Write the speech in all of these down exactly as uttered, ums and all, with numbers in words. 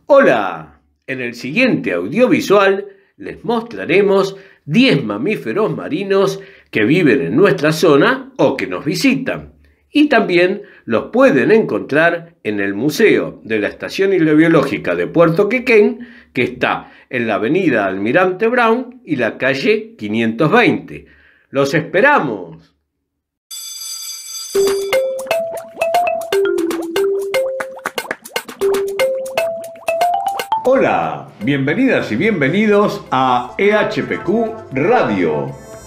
Hola, en el siguiente audiovisual les mostraremos diez mamíferos marinos que viven en nuestra zona o que nos visitan. Y también los pueden encontrar en el Museo de la Estación Hidrobiológica de Puerto Quequén, que está en la avenida Almirante Brown y la calle quinientos veinte. ¡Los esperamos! Hola, bienvenidas y bienvenidos a E H P Q Radio.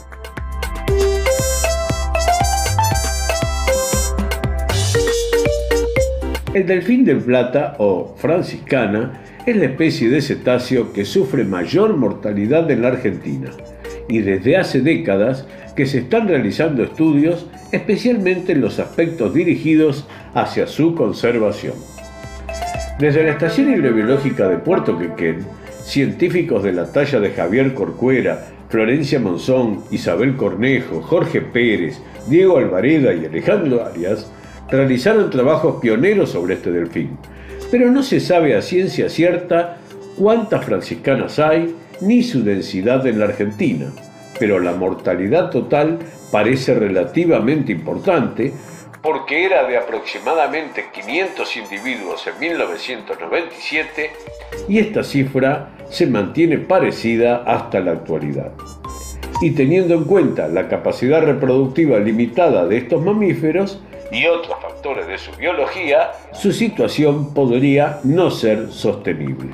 El delfín de plata o franciscana es la especie de cetáceo que sufre mayor mortalidad en la Argentina y desde hace décadas que se están realizando estudios especialmente en los aspectos dirigidos hacia su conservación. Desde la Estación Hidrobiológica de Puerto Quequén, científicos de la talla de Javier Corcuera, Florencia Monzón, Isabel Cornejo, Jorge Pérez, Diego Alvareda y Alejandro Arias realizaron trabajos pioneros sobre este delfín, pero no se sabe a ciencia cierta cuántas franciscanas hay ni su densidad en la Argentina, pero la mortalidad total parece relativamente importante porque era de aproximadamente quinientos individuos en mil novecientos noventa y siete y esta cifra se mantiene parecida hasta la actualidad. Y teniendo en cuenta la capacidad reproductiva limitada de estos mamíferos y otros factores de su biología, su situación podría no ser sostenible.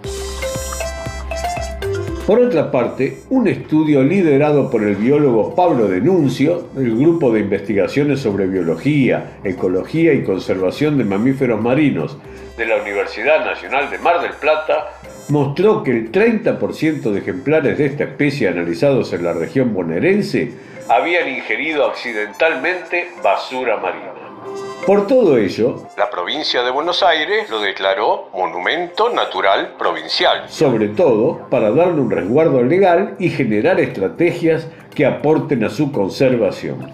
Por otra parte, un estudio liderado por el biólogo Pablo Denuncio, del Grupo de Investigaciones sobre Biología, Ecología y Conservación de Mamíferos Marinos de la Universidad Nacional de Mar del Plata, mostró que el treinta por ciento de ejemplares de esta especie analizados en la región bonaerense habían ingerido accidentalmente basura marina. Por todo ello, la provincia de Buenos Aires lo declaró Monumento Natural Provincial, sobre todo para darle un resguardo legal y generar estrategias que aporten a su conservación.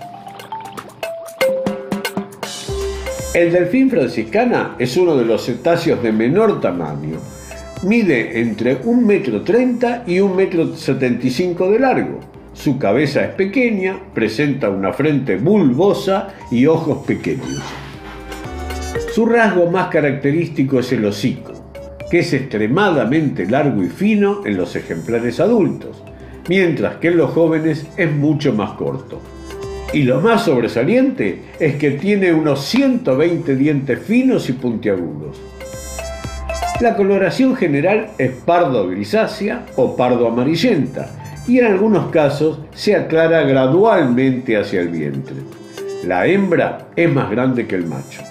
El delfín franciscana es uno de los cetáceos de menor tamaño. Mide entre un metro treinta y un metro setenta y cinco de largo. Su cabeza es pequeña, presenta una frente bulbosa y ojos pequeños. Su rasgo más característico es el hocico, que es extremadamente largo y fino en los ejemplares adultos, mientras que en los jóvenes es mucho más corto. Y lo más sobresaliente es que tiene unos ciento veinte dientes finos y puntiagudos. La coloración general es pardo grisácea o pardo amarillenta, y en algunos casos se aclara gradualmente hacia el vientre. La hembra es más grande que el macho.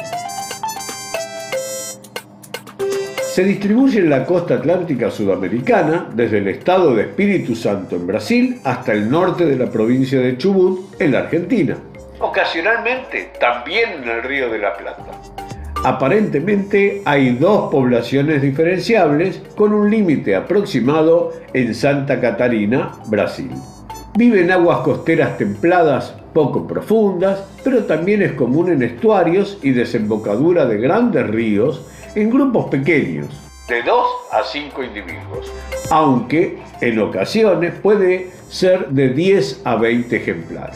Se distribuye en la costa atlántica sudamericana, desde el estado de Espíritu Santo en Brasil hasta el norte de la provincia de Chubut en la Argentina. Ocasionalmente también en el Río de la Plata. Aparentemente hay dos poblaciones diferenciables con un límite aproximado en Santa Catarina, Brasil. Vive en aguas costeras templadas poco profundas, pero también es común en estuarios y desembocadura de grandes ríos en grupos pequeños, de dos a cinco individuos, aunque en ocasiones puede ser de diez a veinte ejemplares.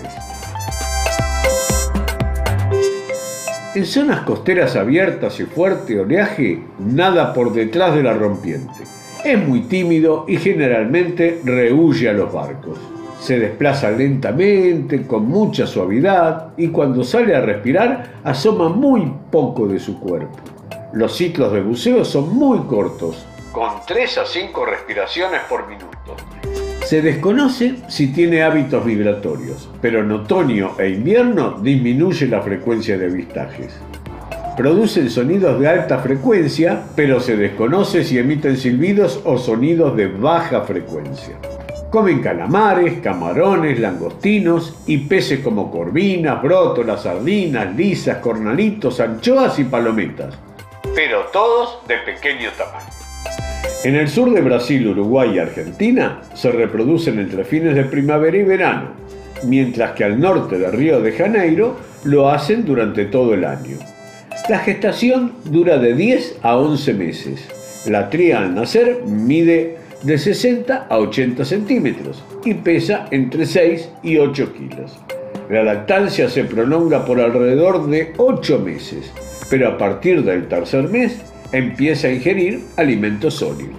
En zonas costeras abiertas y fuerte oleaje, nada por detrás de la rompiente. Es muy tímido y generalmente rehúye a los barcos. Se desplaza lentamente, con mucha suavidad, y cuando sale a respirar, asoma muy poco de su cuerpo. Los ciclos de buceo son muy cortos, con tres a cinco respiraciones por minuto. Se desconoce si tiene hábitos migratorios, pero en otoño e invierno disminuye la frecuencia de avistajes. Producen sonidos de alta frecuencia, pero se desconoce si emiten silbidos o sonidos de baja frecuencia. Comen calamares, camarones, langostinos y peces como corvinas, brótolas, sardinas, lisas, cornalitos, anchoas y palometas, pero todos de pequeño tamaño. En el sur de Brasil, Uruguay y Argentina se reproducen entre fines de primavera y verano, mientras que al norte de Río de Janeiro lo hacen durante todo el año. La gestación dura de diez a once meses La cría al nacer mide de sesenta a ochenta centímetros y pesa entre seis y ocho kilos. La lactancia se prolonga por alrededor de ocho meses, pero a partir del tercer mes empieza a ingerir alimentos sólidos.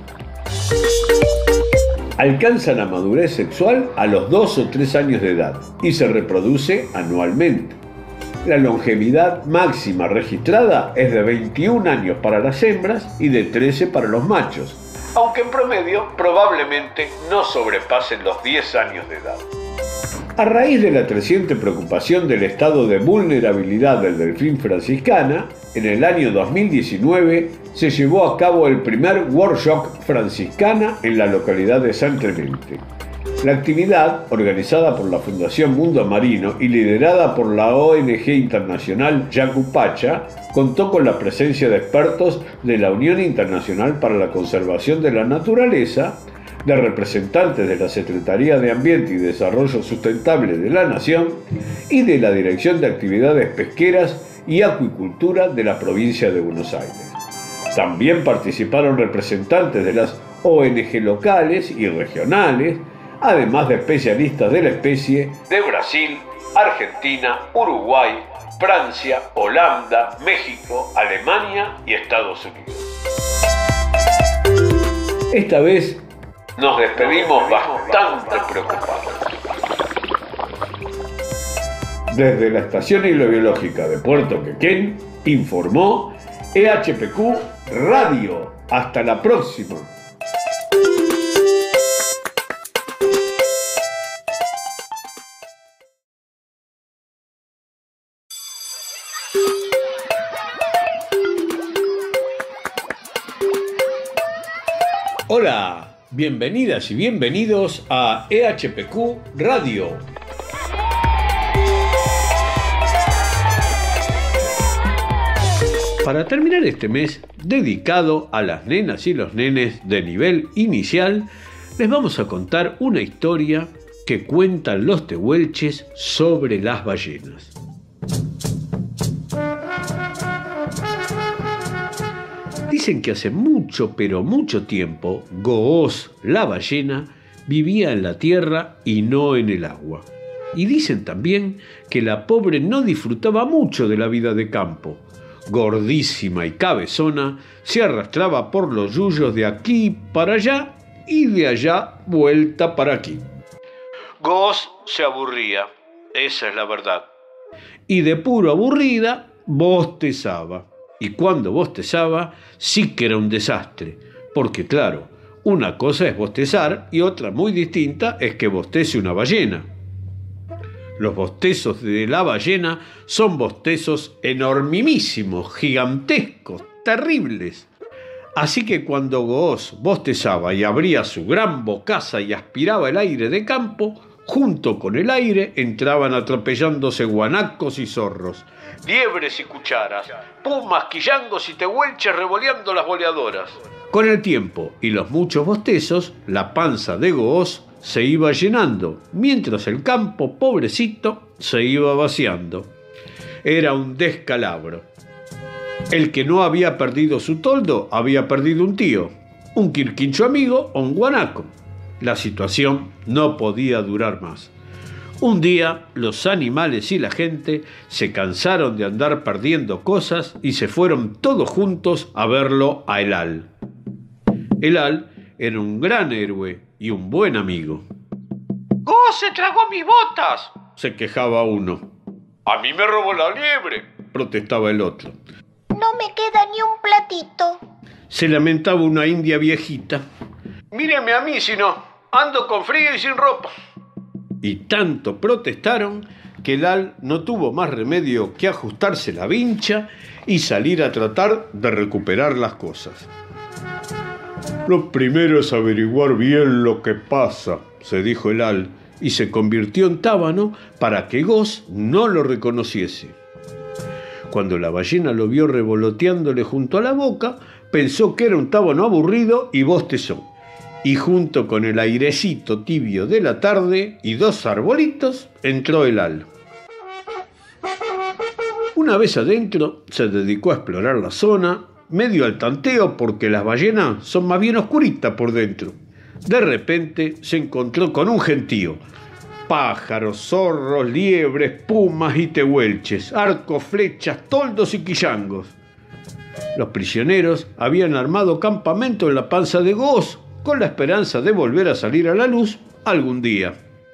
Alcanza la madurez sexual a los dos o tres años de edad y se reproduce anualmente. La longevidad máxima registrada es de veintiún años para las hembras y de trece para los machos, aunque en promedio probablemente no sobrepasen los diez años de edad. A raíz de la creciente preocupación del estado de vulnerabilidad del delfín franciscana, en el año dos mil diecinueve se llevó a cabo el primer Workshop Franciscana en la localidad de San Clemente. La actividad, organizada por la Fundación Mundo Marino y liderada por la O N G internacional Yacupacha, contó con la presencia de expertos de la Unión Internacional para la Conservación de la Naturaleza, de representantes de la Secretaría de Ambiente y Desarrollo Sustentable de la Nación y de la Dirección de Actividades Pesqueras y Acuicultura de la provincia de Buenos Aires. También participaron representantes de las O N G locales y regionales, además de especialistas de la especie de Brasil, Argentina, Uruguay, Francia, Holanda, México, Alemania y Estados Unidos. Esta vez nos despedimos bastante preocupados. Desde la Estación Hidrobiológica de Puerto Quequén, informó E H P Q Radio. Hasta la próxima. Hola, bienvenidas y bienvenidos a E H P Q Radio. Para terminar este mes dedicado a las nenas y los nenes de nivel inicial, les vamos a contar una historia que cuentan los tehuelches sobre las ballenas. Dicen que hace mucho, pero mucho tiempo, Goos, la ballena, vivía en la tierra y no en el agua. Y dicen también que la pobre no disfrutaba mucho de la vida de campo. Gordísima y cabezona, se arrastraba por los yuyos de aquí para allá y de allá vuelta para aquí. Goos se aburría, esa es la verdad. Y de puro aburrida, bostezaba. Y cuando bostezaba, sí que era un desastre, porque claro, una cosa es bostezar y otra muy distinta es que bostece una ballena. Los bostezos de la ballena son bostezos enormísimos, gigantescos, terribles. Así que cuando Goos bostezaba y abría su gran bocaza y aspiraba el aire de campo, junto con el aire entraban atropellándose guanacos y zorros, liebres y cucharas, pumas, quillangos y tehuelches revoleando las boleadoras. Con el tiempo y los muchos bostezos, la panza de Goos se iba llenando, mientras el campo, pobrecito, se iba vaciando. Era un descalabro. El que no había perdido su toldo había perdido un tío, un quirquincho amigo o un guanaco. La situación no podía durar más. Un día, los animales y la gente se cansaron de andar perdiendo cosas y se fueron todos juntos a verlo a Elal. Elal era un gran héroe y un buen amigo. «¡Goos se tragó mis botas!», se quejaba uno. «A mí me robó la liebre», protestaba el otro. «No me queda ni un platito», se lamentaba una india viejita. «Míreme a mí si no, ando con frío y sin ropa». Y tanto protestaron que Elal no tuvo más remedio que ajustarse la vincha y salir a tratar de recuperar las cosas. «Lo primero es averiguar bien lo que pasa», se dijo Elal, y se convirtió en tábano para que Goos no lo reconociese. Cuando la ballena lo vio revoloteándole junto a la boca, pensó que era un tábano aburrido y bostezó. Y junto con el airecito tibio de la tarde y dos arbolitos, entró Elal. Una vez adentro, se dedicó a explorar la zona medio al tanteo porque las ballenas son más bien oscuritas por dentro. De repente se encontró con un gentío. Pájaros, zorros, liebres, pumas y tehuelches, arcos, flechas, toldos y quillangos. Los prisioneros habían armado campamento en la panza de Goos con la esperanza de volver a salir a la luz algún día.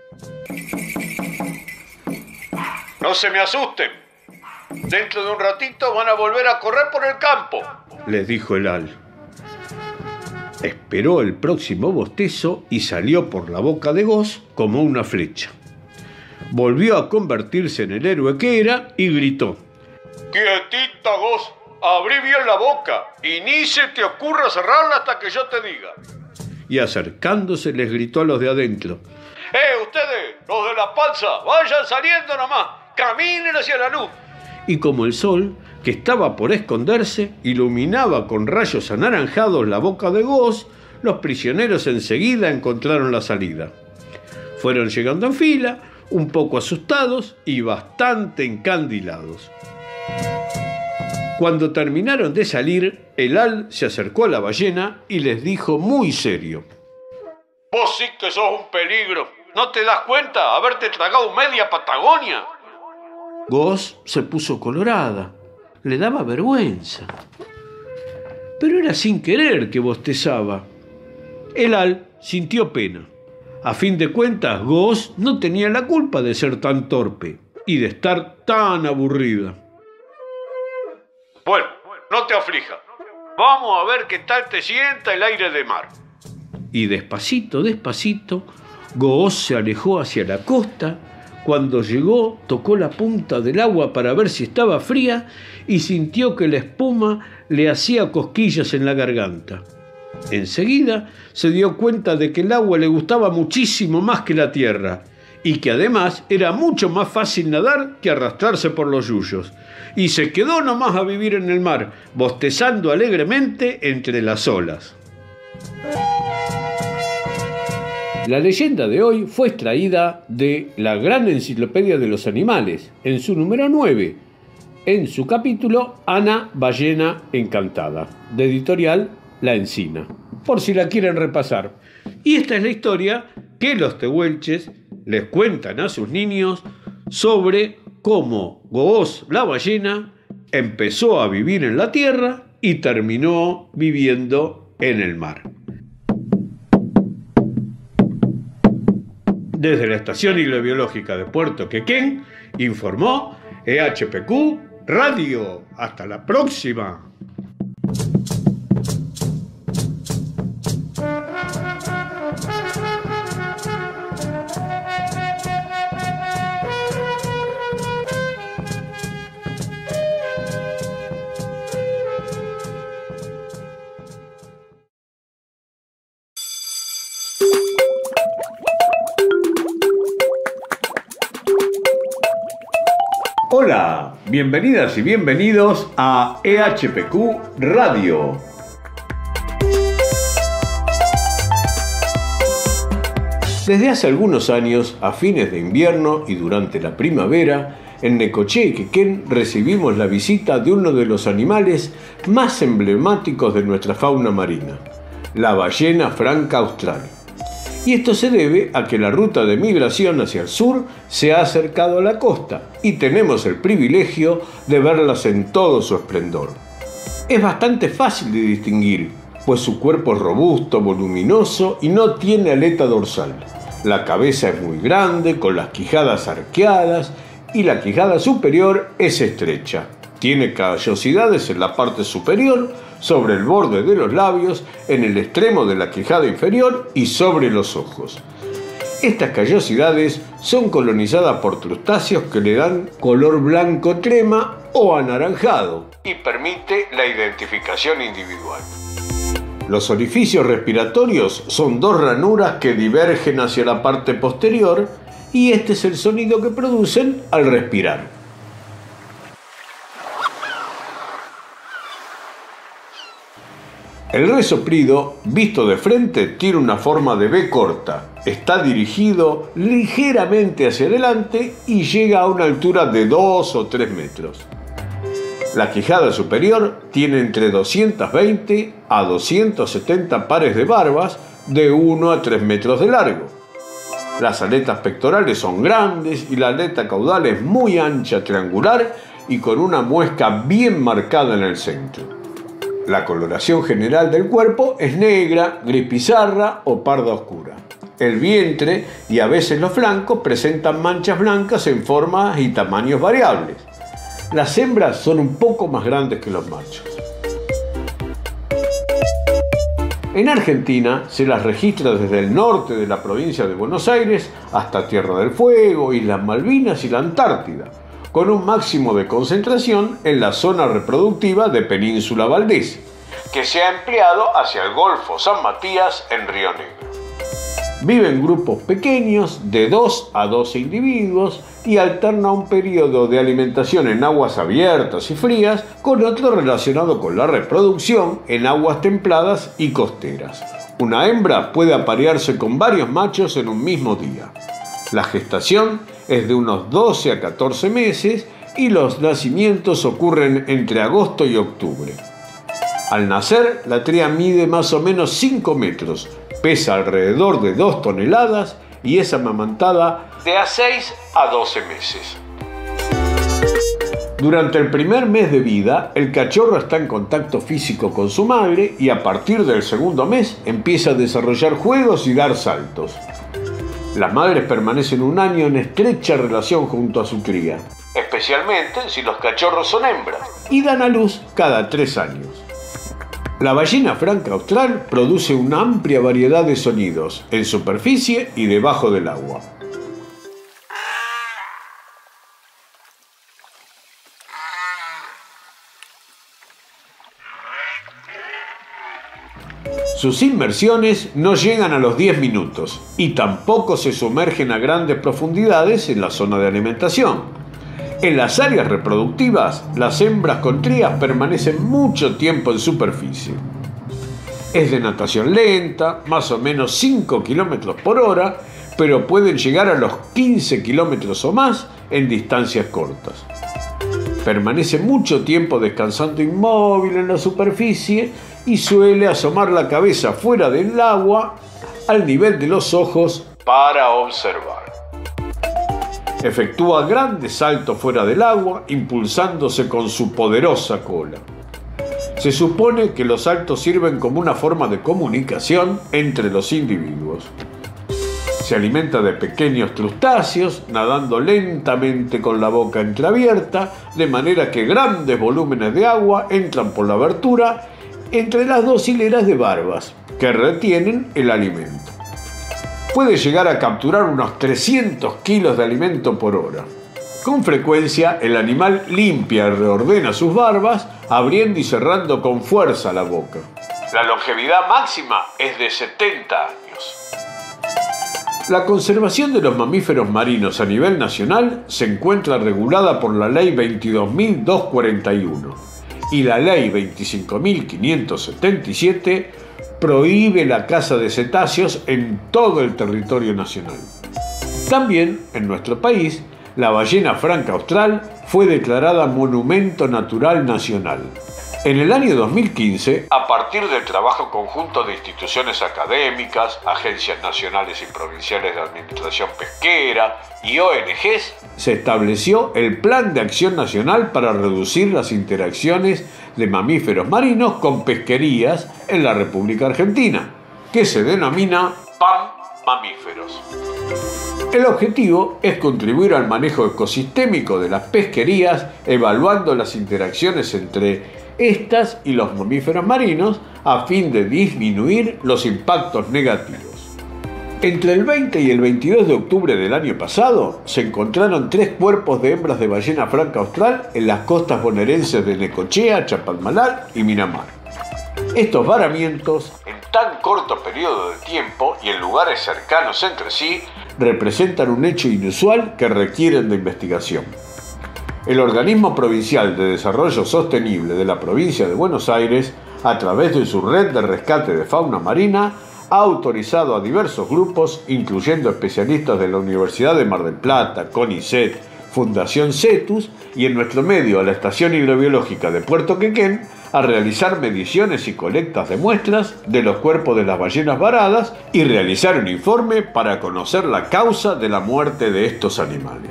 No se me asusten. Dentro de un ratito van a volver a correr por el campo, les dijo el Al. Esperó el próximo bostezo y salió por la boca de Goos como una flecha. Volvió a convertirse en el héroe que era y gritó: ¡Quietita, Goos! Abrí bien la boca y ni se te ocurra cerrarla hasta que yo te diga. Y acercándose les gritó a los de adentro: ¡Eh, ustedes, los de la panza! ¡Vayan saliendo nomás! ¡Caminen hacia la luz! Y como el sol, que estaba por esconderse, iluminaba con rayos anaranjados la boca de Goos, los prisioneros enseguida encontraron la salida. Fueron llegando en fila, un poco asustados y bastante encandilados. Cuando terminaron de salir, el Al se acercó a la ballena y les dijo muy serio: Vos sí que sos un peligro. ¿No te das cuenta haberte tragado media Patagonia? Goos se puso colorada. Le daba vergüenza. Pero era sin querer que bostezaba. El Al sintió pena. A fin de cuentas, Goos no tenía la culpa de ser tan torpe y de estar tan aburrida. Bueno, no te aflijas. Vamos a ver qué tal te sienta el aire de mar. Y despacito, despacito, Goos se alejó hacia la costa. Cuando llegó, tocó la punta del agua para ver si estaba fría y sintió que la espuma le hacía cosquillas en la garganta. Enseguida se dio cuenta de que el agua le gustaba muchísimo más que la tierra y que además era mucho más fácil nadar que arrastrarse por los yuyos. Y se quedó nomás a vivir en el mar, bostezando alegremente entre las olas. La leyenda de hoy fue extraída de la Gran Enciclopedia de los Animales, en su número nueve, en su capítulo Ana Ballena Encantada, de editorial La Encina, por si la quieren repasar. Y esta es la historia que los tehuelches les cuentan a sus niños sobre cómo Goos la ballena empezó a vivir en la tierra y terminó viviendo en el mar. Desde la Estación Hidrobiológica de Puerto Quequén, informó E H P Q Radio. ¡Hasta la próxima! Hola, bienvenidas y bienvenidos a E H P Q Radio. Desde hace algunos años, a fines de invierno y durante la primavera, en Necochea y Quequén recibimos la visita de uno de los animales más emblemáticos de nuestra fauna marina, la ballena franca austral. Y esto se debe a que la ruta de migración hacia el sur se ha acercado a la costa y tenemos el privilegio de verlas en todo su esplendor. Es bastante fácil de distinguir, pues su cuerpo es robusto, voluminoso y no tiene aleta dorsal. La cabeza es muy grande, con las quijadas arqueadas, y la quijada superior es estrecha. Tiene callosidades en la parte superior, sobre el borde de los labios, en el extremo de la quijada inferior y sobre los ojos. Estas callosidades son colonizadas por crustáceos que le dan color blanco crema o anaranjado y permite la identificación individual. Los orificios respiratorios son dos ranuras que divergen hacia la parte posterior y este es el sonido que producen al respirar. El resoplido, visto de frente, tiene una forma de V corta. Está dirigido ligeramente hacia adelante y llega a una altura de dos o tres metros. La quijada superior tiene entre doscientos veinte a doscientos setenta pares de barbas de uno a tres metros de largo. Las aletas pectorales son grandes y la aleta caudal es muy ancha, triangular y con una muesca bien marcada en el centro. La coloración general del cuerpo es negra, gris pizarra o parda oscura. El vientre y a veces los flancos presentan manchas blancas en formas y tamaños variables. Las hembras son un poco más grandes que los machos. En Argentina se las registra desde el norte de la provincia de Buenos Aires hasta Tierra del Fuego, Islas Malvinas y la Antártida, con un máximo de concentración en la zona reproductiva de Península Valdés, que se ha empleado hacia el Golfo San Matías en Río Negro. Vive en grupos pequeños de dos a doce individuos y alterna un periodo de alimentación en aguas abiertas y frías con otro relacionado con la reproducción en aguas templadas y costeras. Una hembra puede aparearse con varios machos en un mismo día. La gestación es de unos doce a catorce meses y los nacimientos ocurren entre agosto y octubre. Al nacer, la cría mide más o menos cinco metros, pesa alrededor de dos toneladas y es amamantada de a seis a doce meses. Durante el primer mes de vida, el cachorro está en contacto físico con su madre y a partir del segundo mes empieza a desarrollar juegos y dar saltos. Las madres permanecen un año en estrecha relación junto a su cría, especialmente si los cachorros son hembras, y dan a luz cada tres años. La ballena franca austral produce una amplia variedad de sonidos en superficie y debajo del agua. Sus inmersiones no llegan a los diez minutos y tampoco se sumergen a grandes profundidades en la zona de alimentación. En las áreas reproductivas, las hembras con crías permanecen mucho tiempo en superficie. Es de natación lenta, más o menos cinco kilómetros por hora, pero pueden llegar a los quince kilómetros o más en distancias cortas. Permanece mucho tiempo descansando inmóvil en la superficie y suele asomar la cabeza fuera del agua al nivel de los ojos para observar. Efectúa grandes saltos fuera del agua, impulsándose con su poderosa cola. Se supone que los saltos sirven como una forma de comunicación entre los individuos. Se alimenta de pequeños crustáceos, nadando lentamente con la boca entreabierta, de manera que grandes volúmenes de agua entran por la abertura entre las dos hileras de barbas que retienen el alimento. Puede llegar a capturar unos trescientos kilos de alimento por hora. Con frecuencia, el animal limpia y reordena sus barbas, abriendo y cerrando con fuerza la boca. La longevidad máxima es de setenta años. La conservación de los mamíferos marinos a nivel nacional se encuentra regulada por la Ley veintidós mil doscientos cuarenta y uno y la Ley veinticinco mil quinientos setenta y siete prohíbe la caza de cetáceos en todo el territorio nacional. También, en nuestro país, la ballena franca austral fue declarada Monumento Natural Nacional. En el año dos mil quince, a partir del trabajo conjunto de instituciones académicas, agencias nacionales y provinciales de administración pesquera y O N Ges, se estableció el Plan de Acción Nacional para reducir las interacciones de mamíferos marinos con pesquerías en la República Argentina, que se denomina PAM Mamíferos. El objetivo es contribuir al manejo ecosistémico de las pesquerías, evaluando las interacciones entre estas y los mamíferos marinos a fin de disminuir los impactos negativos. Entre el veinte y el veintidós de octubre del año pasado se encontraron tres cuerpos de hembras de ballena franca austral en las costas bonaerenses de Necochea, Chapadmalal y Miramar. Estos varamientos, en tan corto periodo de tiempo y en lugares cercanos entre sí, representan un hecho inusual que requieren de investigación. El Organismo Provincial de Desarrollo Sostenible de la Provincia de Buenos Aires, a través de su red de rescate de fauna marina, ha autorizado a diversos grupos, incluyendo especialistas de la Universidad de Mar del Plata, CONICET, Fundación Cetus y en nuestro medio a la Estación Hidrobiológica de Puerto Quequén a realizar mediciones y colectas de muestras de los cuerpos de las ballenas varadas y realizar un informe para conocer la causa de la muerte de estos animales.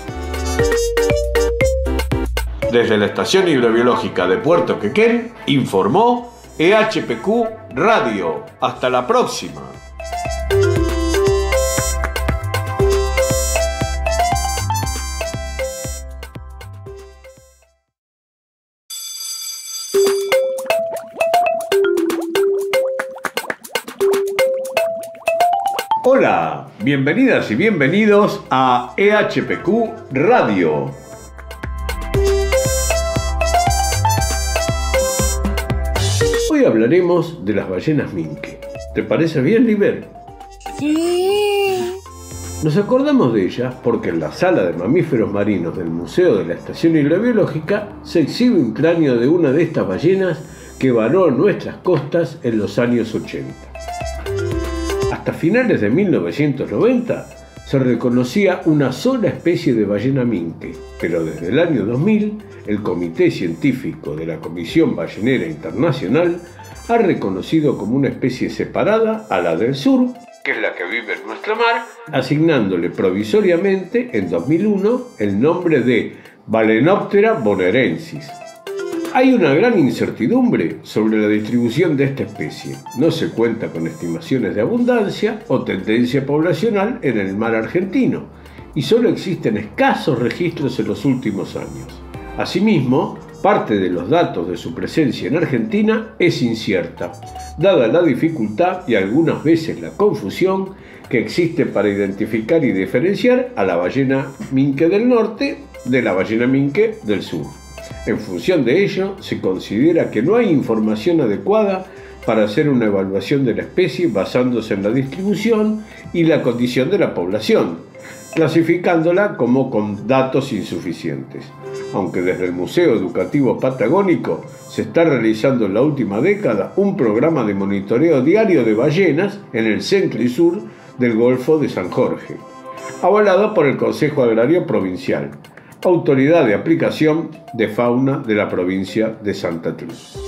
Desde la Estación Hidrobiológica de Puerto Quequén informó E H P Q Radio. Hasta la próxima. Hola, bienvenidas y bienvenidos a E H P Q Radio. Hoy hablaremos de las ballenas minke. ¿Te parece bien, Liber? Sí. Nos acordamos de ellas porque en la sala de mamíferos marinos del Museo de la Estación Hidrobiológica se exhibe un cráneo de una de estas ballenas que varó en nuestras costas en los años ochenta. Hasta finales de mil novecientos noventa se reconocía una sola especie de ballena minke, pero desde el año dos mil el Comité Científico de la Comisión Ballenera Internacional ha reconocido como una especie separada a la del sur, que es la que vive en nuestra mar, asignándole provisoriamente en dos mil uno el nombre de Balaenoptera bonaerensis. Hay una gran incertidumbre sobre la distribución de esta especie. No se cuenta con estimaciones de abundancia o tendencia poblacional en el mar argentino, y solo existen escasos registros en los últimos años. Asimismo, parte de los datos de su presencia en Argentina es incierta, dada la dificultad y algunas veces la confusión que existe para identificar y diferenciar a la ballena minke del norte de la ballena minke del sur. En función de ello, se considera que no hay información adecuada para hacer una evaluación de la especie basándose en la distribución y la condición de la población, clasificándola como con datos insuficientes. Aunque desde el Museo Educativo Patagónico se está realizando en la última década un programa de monitoreo diario de ballenas en el centro y sur del Golfo de San Jorge, avalado por el Consejo Agrario Provincial, autoridad de aplicación de fauna de la provincia de Santa Cruz.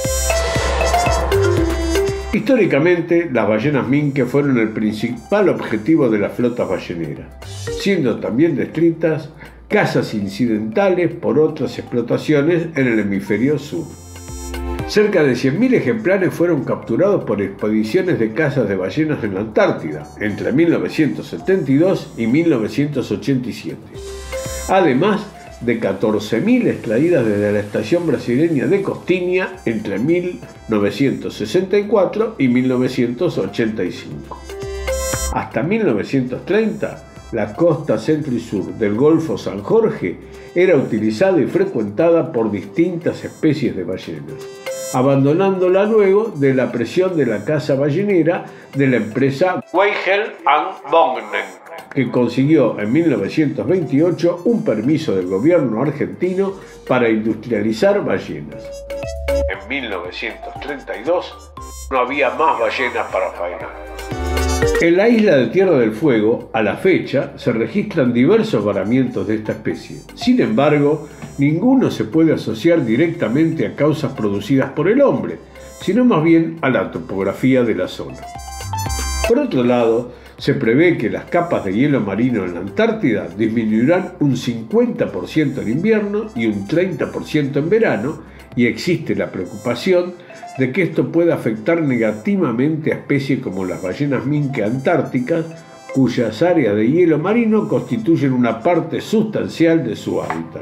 Históricamente, las ballenas minke fueron el principal objetivo de las flotas balleneras, siendo también descritas cazas incidentales por otras explotaciones en el hemisferio sur. Cerca de cien mil ejemplares fueron capturados por expediciones de cazas de ballenas en la Antártida entre mil novecientos setenta y dos y mil novecientos ochenta y siete. Además de catorce mil extraídas desde la estación brasileña de Costinha entre mil novecientos sesenta y cuatro y mil novecientos ochenta y cinco. Hasta mil novecientos treinta, la costa centro y sur del Golfo San Jorge era utilizada y frecuentada por distintas especies de ballenas, abandonándola luego de la presión de la caza ballenera de la empresa Weigel and Bognen, que consiguió en mil novecientos veintiocho un permiso del gobierno argentino para industrializar ballenas. En mil novecientos treinta y dos no había más ballenas para faenar. En la isla de Tierra del Fuego, a la fecha, se registran diversos varamientos de esta especie. Sin embargo, ninguno se puede asociar directamente a causas producidas por el hombre, sino más bien a la topografía de la zona. Por otro lado, se prevé que las capas de hielo marino en la Antártida disminuirán un cincuenta por ciento en invierno y un treinta por ciento en verano, y existe la preocupación de que esto pueda afectar negativamente a especies como las ballenas minke antárticas, cuyas áreas de hielo marino constituyen una parte sustancial de su hábitat.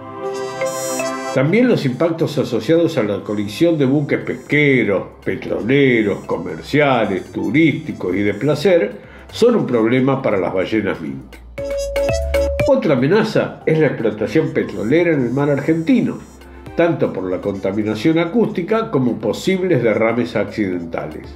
También los impactos asociados a la colisión de buques pesqueros, petroleros, comerciales, turísticos y de placer son un problema para las ballenas minke. Otra amenaza es la explotación petrolera en el mar argentino, tanto por la contaminación acústica como posibles derrames accidentales.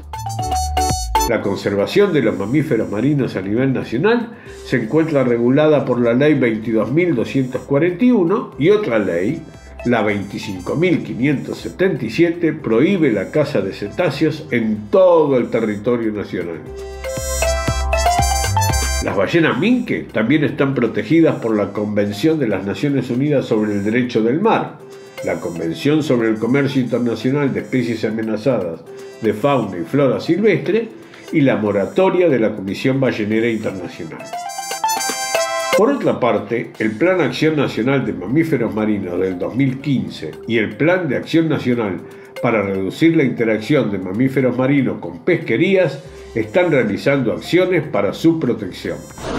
La conservación de los mamíferos marinos a nivel nacional se encuentra regulada por la Ley veintidós mil doscientos cuarenta y uno y otra ley, la veinticinco mil quinientos setenta y siete, prohíbe la caza de cetáceos en todo el territorio nacional. Las ballenas minke también están protegidas por la Convención de las Naciones Unidas sobre el Derecho del Mar, la Convención sobre el Comercio Internacional de Especies Amenazadas de Fauna y Flora Silvestre y la moratoria de la Comisión Ballenera Internacional. Por otra parte, el Plan Acción Nacional de Mamíferos Marinos del dos mil quince y el Plan de Acción Nacional para reducir la interacción de mamíferos marinos con pesquerías están realizando acciones para su protección.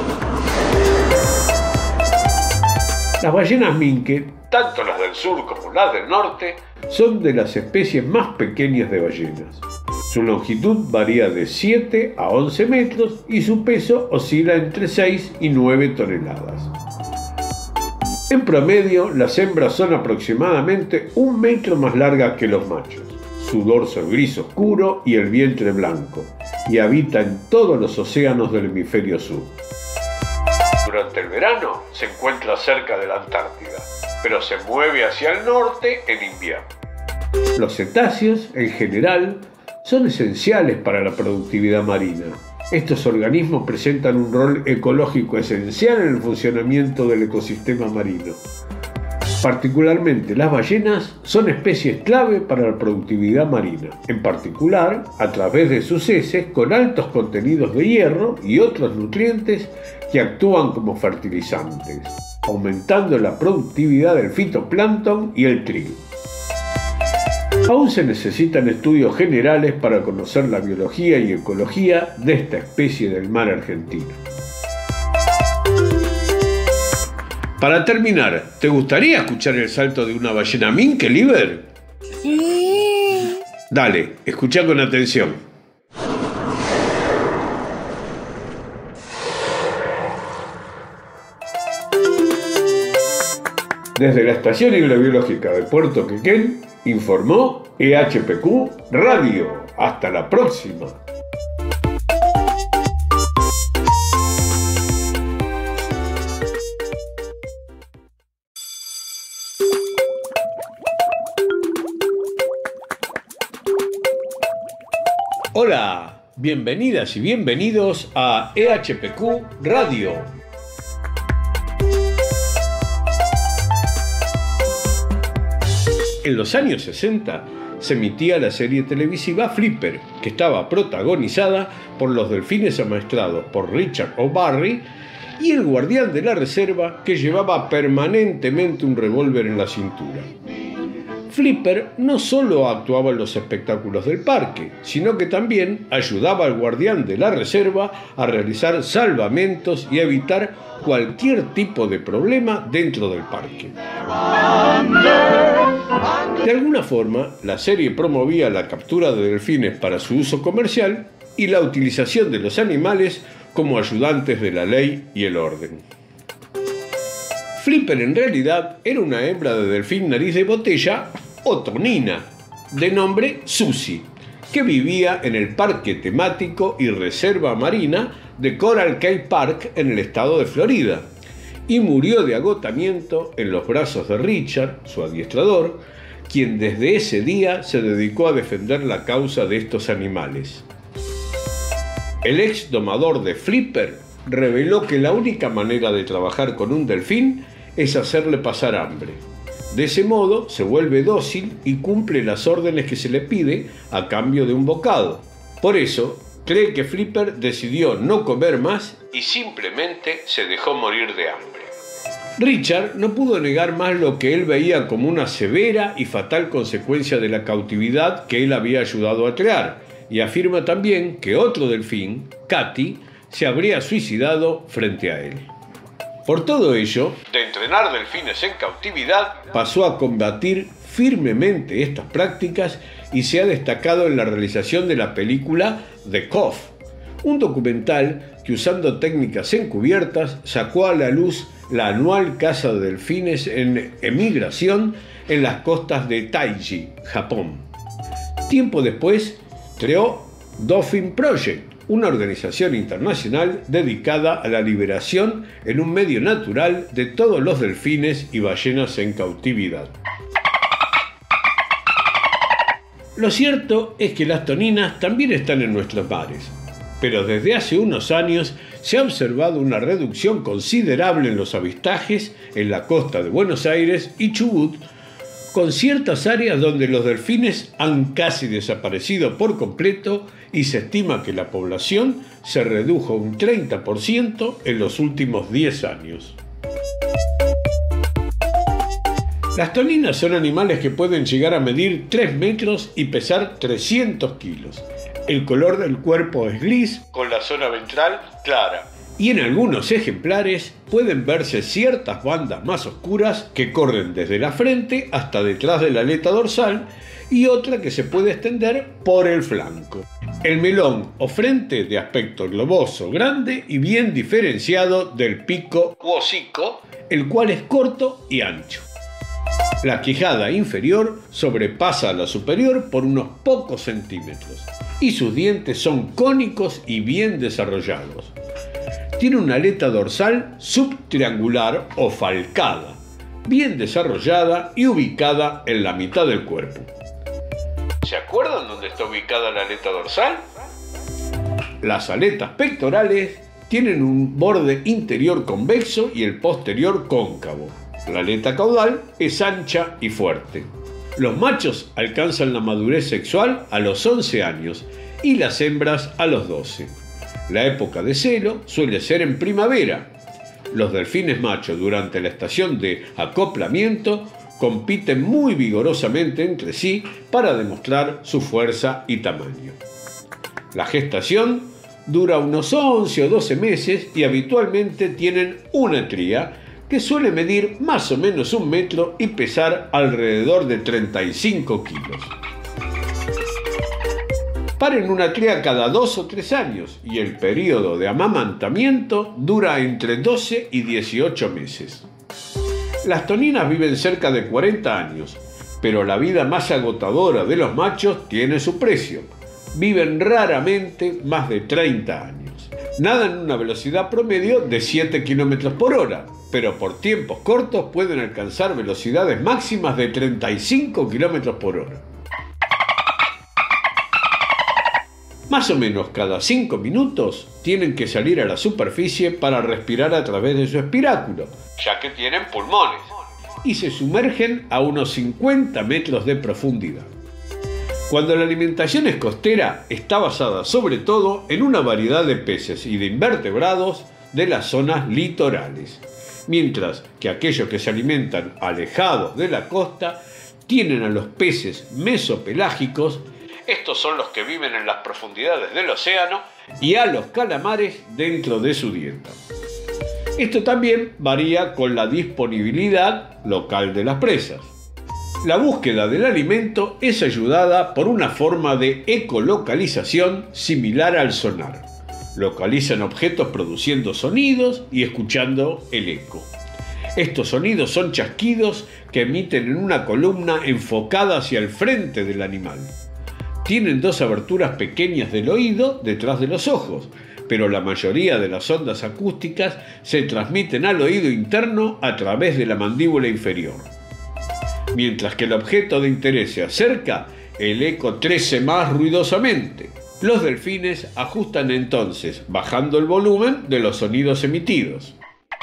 Las ballenas minke, tanto las del sur como las del norte, son de las especies más pequeñas de ballenas. Su longitud varía de siete a once metros y su peso oscila entre seis y nueve toneladas. En promedio, las hembras son aproximadamente un metro más largas que los machos. Su dorso es gris oscuro y el vientre blanco, y habita en todos los océanos del hemisferio sur. Durante el verano se encuentra cerca de la Antártida, pero se mueve hacia el norte en invierno. Los cetáceos, en general, son esenciales para la productividad marina. Estos organismos presentan un rol ecológico esencial en el funcionamiento del ecosistema marino. Particularmente las ballenas son especies clave para la productividad marina, en particular a través de sus heces con altos contenidos de hierro y otros nutrientes que actúan como fertilizantes, aumentando la productividad del fitoplancton y el trigo. Aún se necesitan estudios generales para conocer la biología y ecología de esta especie del mar argentino. Para terminar, ¿te gustaría escuchar el salto de una ballena minke, Liber? Sí. Dale, escucha con atención. Desde la Estación Hidrobiológica de Puerto Quequén, informó E H P Q Radio. Hasta la próxima. Hola, bienvenidas y bienvenidos a E H P Q Radio. En los años sesenta se emitía la serie televisiva Flipper, que estaba protagonizada por los delfines amaestrados por Richard O'Barry y el guardián de la reserva que llevaba permanentemente un revólver en la cintura. Flipper no solo actuaba en los espectáculos del parque, sino que también ayudaba al guardián de la reserva a realizar salvamentos y a evitar cualquier tipo de problema dentro del parque. De alguna forma, la serie promovía la captura de delfines para su uso comercial y la utilización de los animales como ayudantes de la ley y el orden. Flipper en realidad era una hembra de delfín nariz de botella o tonina, de nombre Susie, que vivía en el parque temático y reserva marina de Coral Cay Park en el estado de Florida, y murió de agotamiento en los brazos de Richard, su adiestrador, quien desde ese día se dedicó a defender la causa de estos animales. El ex domador de Flipper reveló que la única manera de trabajar con un delfín es hacerle pasar hambre. De ese modo se vuelve dócil y cumple las órdenes que se le pide a cambio de un bocado. Por eso, cree que Flipper decidió no comer más y simplemente se dejó morir de hambre. Richard no pudo negar más lo que él veía como una severa y fatal consecuencia de la cautividad que él había ayudado a crear, y afirma también que otro delfín, Katy, se habría suicidado frente a él. Por todo ello, de entrenar delfines en cautividad, pasó a combatir firmemente estas prácticas y se ha destacado en la realización de la película The Cove, un documental que usando técnicas encubiertas sacó a la luz la anual caza de delfines en emigración en las costas de Taiji, Japón. Tiempo después, creó Dolphin Project, una organización internacional dedicada a la liberación en un medio natural de todos los delfines y ballenas en cautividad. Lo cierto es que las toninas también están en nuestros mares. pero desde hace unos años se ha observado una reducción considerable en los avistajes en la costa de Buenos Aires y Chubut, con ciertas áreas donde los delfines han casi desaparecido por completo y se estima que la población se redujo un treinta por ciento en los últimos diez años. Las toninas son animales que pueden llegar a medir tres metros y pesar trescientos kilos. El color del cuerpo es gris, con la zona ventral clara. Y en algunos ejemplares pueden verse ciertas bandas más oscuras que corren desde la frente hasta detrás de la aleta dorsal y otra que se puede extender por el flanco. El melón o frente de aspecto globoso, grande y bien diferenciado del pico u hocico, el cual es corto y ancho. La quijada inferior sobrepasa a la superior por unos pocos centímetros y sus dientes son cónicos y bien desarrollados. Tiene una aleta dorsal subtriangular o falcada, bien desarrollada y ubicada en la mitad del cuerpo. ¿Se acuerdan dónde está ubicada la aleta dorsal? Las aletas pectorales tienen un borde interior convexo y el posterior cóncavo. La aleta caudal es ancha y fuerte. Los machos alcanzan la madurez sexual a los once años y las hembras a los doce. La época de celo suele ser en primavera. Los delfines machos durante la estación de acoplamiento compiten muy vigorosamente entre sí para demostrar su fuerza y tamaño. La gestación dura unos once o doce meses y habitualmente tienen una cría que suele medir más o menos un metro y pesar alrededor de treinta y cinco kilos. Paren una cría cada dos o tres años y el periodo de amamantamiento dura entre doce y dieciocho meses. Las toninas viven cerca de cuarenta años, pero la vida más agotadora de los machos tiene su precio. Viven raramente más de treinta años. Nadan a una velocidad promedio de siete kilómetros por hora, pero por tiempos cortos pueden alcanzar velocidades máximas de treinta y cinco kilómetros por hora. Más o menos cada cinco minutos tienen que salir a la superficie para respirar a través de su espiráculo, ya que tienen pulmones, y se sumergen a unos cincuenta metros de profundidad. Cuando la alimentación es costera, está basada sobre todo en una variedad de peces y de invertebrados de las zonas litorales, mientras que aquellos que se alimentan alejados de la costa tienen a los peces mesopelágicos, estos son los que viven en las profundidades del océano, y a los calamares dentro de su dieta. Esto también varía con la disponibilidad local de las presas. La búsqueda del alimento es ayudada por una forma de ecolocalización similar al sonar. Localizan objetos produciendo sonidos y escuchando el eco. Estos sonidos son chasquidos que emiten en una columna enfocada hacia el frente del animal. Tienen dos aberturas pequeñas del oído detrás de los ojos, pero la mayoría de las ondas acústicas se transmiten al oído interno a través de la mandíbula inferior. Mientras que el objeto de interés se acerca, el eco crece más ruidosamente. Los delfines ajustan entonces, bajando el volumen de los sonidos emitidos.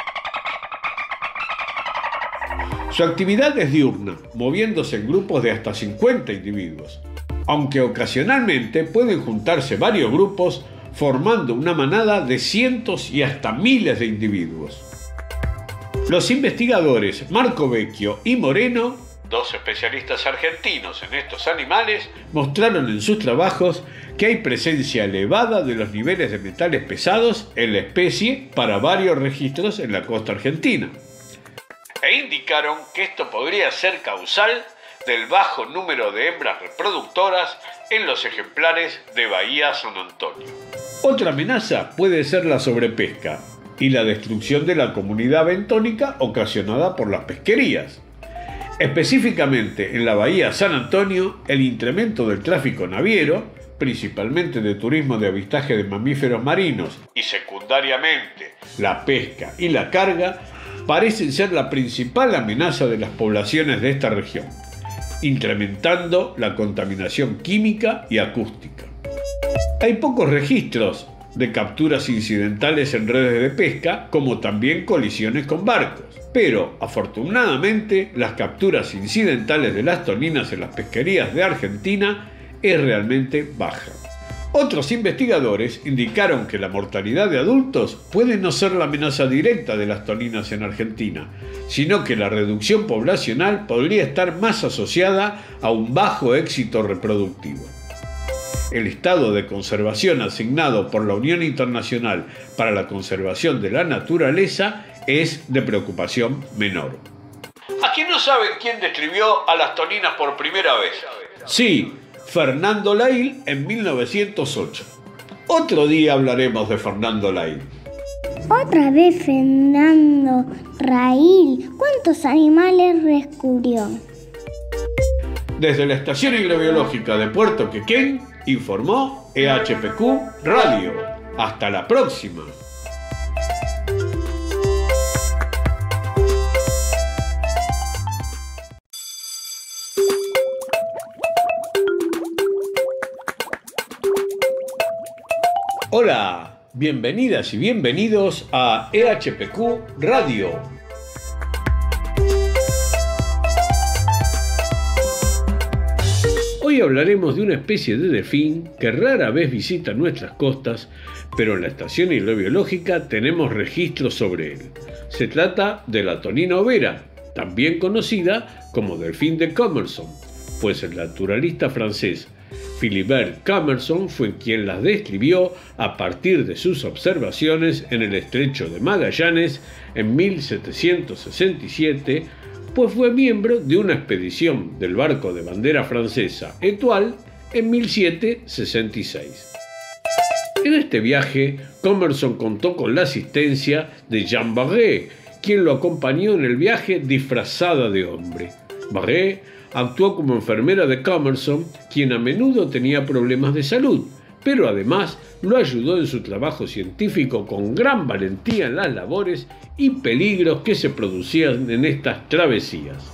Su actividad es diurna, moviéndose en grupos de hasta cincuenta individuos, aunque ocasionalmente pueden juntarse varios grupos formando una manada de cientos y hasta miles de individuos. Los investigadores Marco Vecchio y Moreno, dos especialistas argentinos en estos animales, mostraron en sus trabajos que hay presencia elevada de los niveles de metales pesados en la especie para varios registros en la costa argentina. E indicaron que esto podría ser causal del bajo número de hembras reproductoras en los ejemplares de Bahía San Antonio. Otra amenaza puede ser la sobrepesca y la destrucción de la comunidad bentónica ocasionada por las pesquerías. Específicamente en la Bahía San Antonio, el incremento del tráfico naviero, principalmente de turismo de avistaje de mamíferos marinos y secundariamente la pesca y la carga, parecen ser la principal amenaza de las poblaciones de esta región, incrementando la contaminación química y acústica. Hay pocos registros de capturas incidentales en redes de pesca, como también colisiones con barcos. Pero, afortunadamente, las capturas incidentales de las toninas en las pesquerías de Argentina es realmente baja. Otros investigadores indicaron que la mortalidad de adultos puede no ser la amenaza directa de las toninas en Argentina, sino que la reducción poblacional podría estar más asociada a un bajo éxito reproductivo. El estado de conservación asignado por la Unión Internacional para la Conservación de la Naturaleza es de preocupación menor. ¿A quién no saben quién describió a las toninas por primera vez? Sí, Fernando Lail en mil novecientos ocho. Otro día hablaremos de Fernando Lail. Otra vez Fernando Lail. ¿Cuántos animales descubrió? Desde la Estación Hidrobiológica de Puerto Quequén, informó E H P Q Radio. Hasta la próxima. Hola, bienvenidas y bienvenidos a E H P Q Radio. Hoy hablaremos de una especie de delfín que rara vez visita nuestras costas, pero en la estación hidrobiológica tenemos registros sobre él. Se trata de la tonina overa, también conocida como delfín de Commerson, pues el naturalista francés Philibert Commerson fue quien las describió a partir de sus observaciones en el estrecho de Magallanes en mil setecientos sesenta y siete, pues fue miembro de una expedición del barco de bandera francesa Étoile en mil setecientos sesenta y seis. En este viaje, Commerson contó con la asistencia de Jean Barré, quien lo acompañó en el viaje disfrazada de hombre. Barré actuó como enfermera de Commerson, quien a menudo tenía problemas de salud, pero además lo ayudó en su trabajo científico con gran valentía en las labores y peligros que se producían en estas travesías.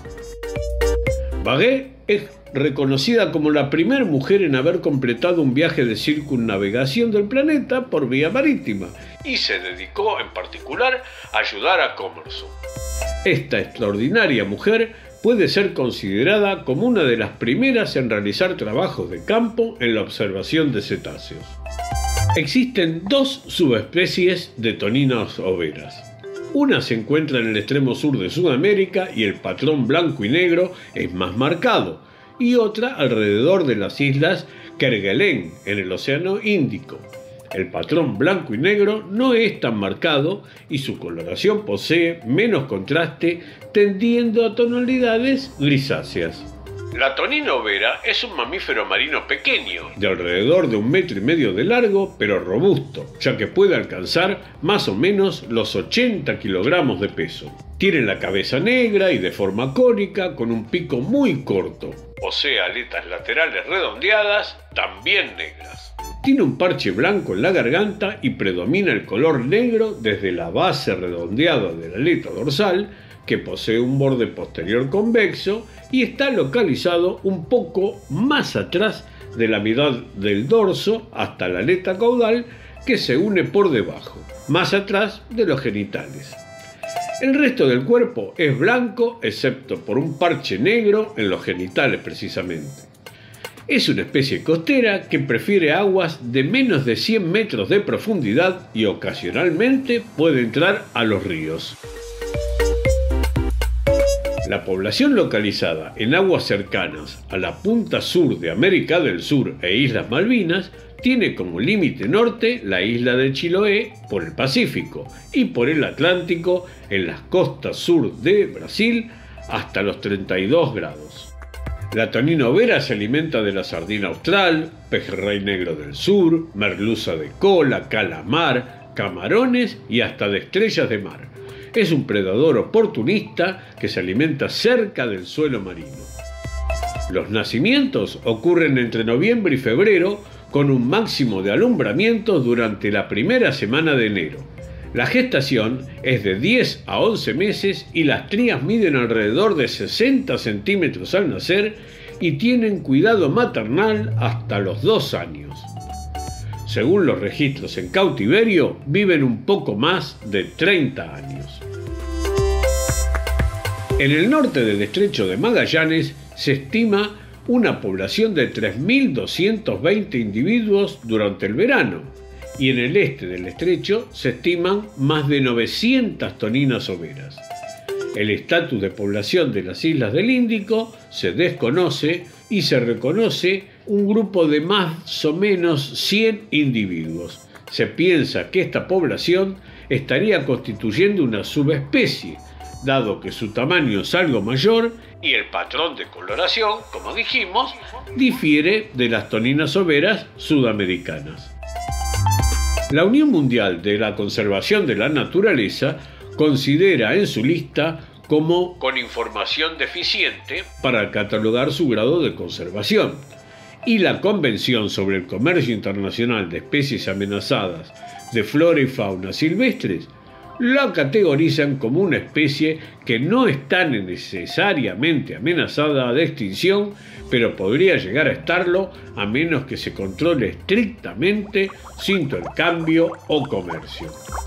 Barré es reconocida como la primera mujer en haber completado un viaje de circunnavegación del planeta por vía marítima y se dedicó en particular a ayudar a Commerson. Esta extraordinaria mujer puede ser considerada como una de las primeras en realizar trabajos de campo en la observación de cetáceos. Existen dos subespecies de toninas overas. Una se encuentra en el extremo sur de Sudamérica y el patrón blanco y negro es más marcado, y otra alrededor de las islas Kerguelen, en el Océano Índico. El patrón blanco y negro no es tan marcado y su coloración posee menos contraste, tendiendo a tonalidades grisáceas. La tonina overa es un mamífero marino pequeño, de alrededor de un metro y medio de largo, pero robusto, ya que puede alcanzar más o menos los ochenta kilogramos de peso. Tiene la cabeza negra y de forma cónica, con un pico muy corto, o sea, aletas laterales redondeadas, también negras. Tiene un parche blanco en la garganta y predomina el color negro desde la base redondeada de la aleta dorsal, que posee un borde posterior convexo y está localizado un poco más atrás de la mitad del dorso hasta la aleta caudal, que se une por debajo, más atrás de los genitales. El resto del cuerpo es blanco, excepto por un parche negro en los genitales precisamente. Es una especie costera que prefiere aguas de menos de cien metros de profundidad y ocasionalmente puede entrar a los ríos. La población localizada en aguas cercanas a la punta sur de América del Sur e Islas Malvinas tiene como límite norte la isla de Chiloé por el Pacífico y por el Atlántico en las costas sur de Brasil hasta los treinta y dos grados. La tonina overa se alimenta de la sardina austral, pejerrey negro del sur, merluza de cola, calamar, camarones y hasta de estrellas de mar. Es un predador oportunista que se alimenta cerca del suelo marino. Los nacimientos ocurren entre noviembre y febrero, con un máximo de alumbramientos durante la primera semana de enero. La gestación es de diez a once meses y las crías miden alrededor de sesenta centímetros al nacer y tienen cuidado maternal hasta los dos años. según los registros en cautiverio, viven un poco más de treinta años. En el norte del estrecho de Magallanes se estima una población de tres mil doscientos veinte individuos durante el verano, y en el este del estrecho se estiman más de novecientas toninas overas. El estatus de población de las islas del Índico se desconoce y se reconoce un grupo de más o menos cien individuos. Se piensa que esta población estaría constituyendo una subespecie, dado que su tamaño es algo mayor y el patrón de coloración, como dijimos, difiere de las toninas overas sudamericanas. La Unión Mundial de la Conservación de la Naturaleza considera en su lista como con información deficiente para catalogar su grado de conservación, y la Convención sobre el Comercio Internacional de Especies Amenazadas de Flora y Fauna Silvestres la categorizan como una especie que no está necesariamente amenazada de extinción, pero podría llegar a estarlo a menos que se controle estrictamente su intercambio o comercio.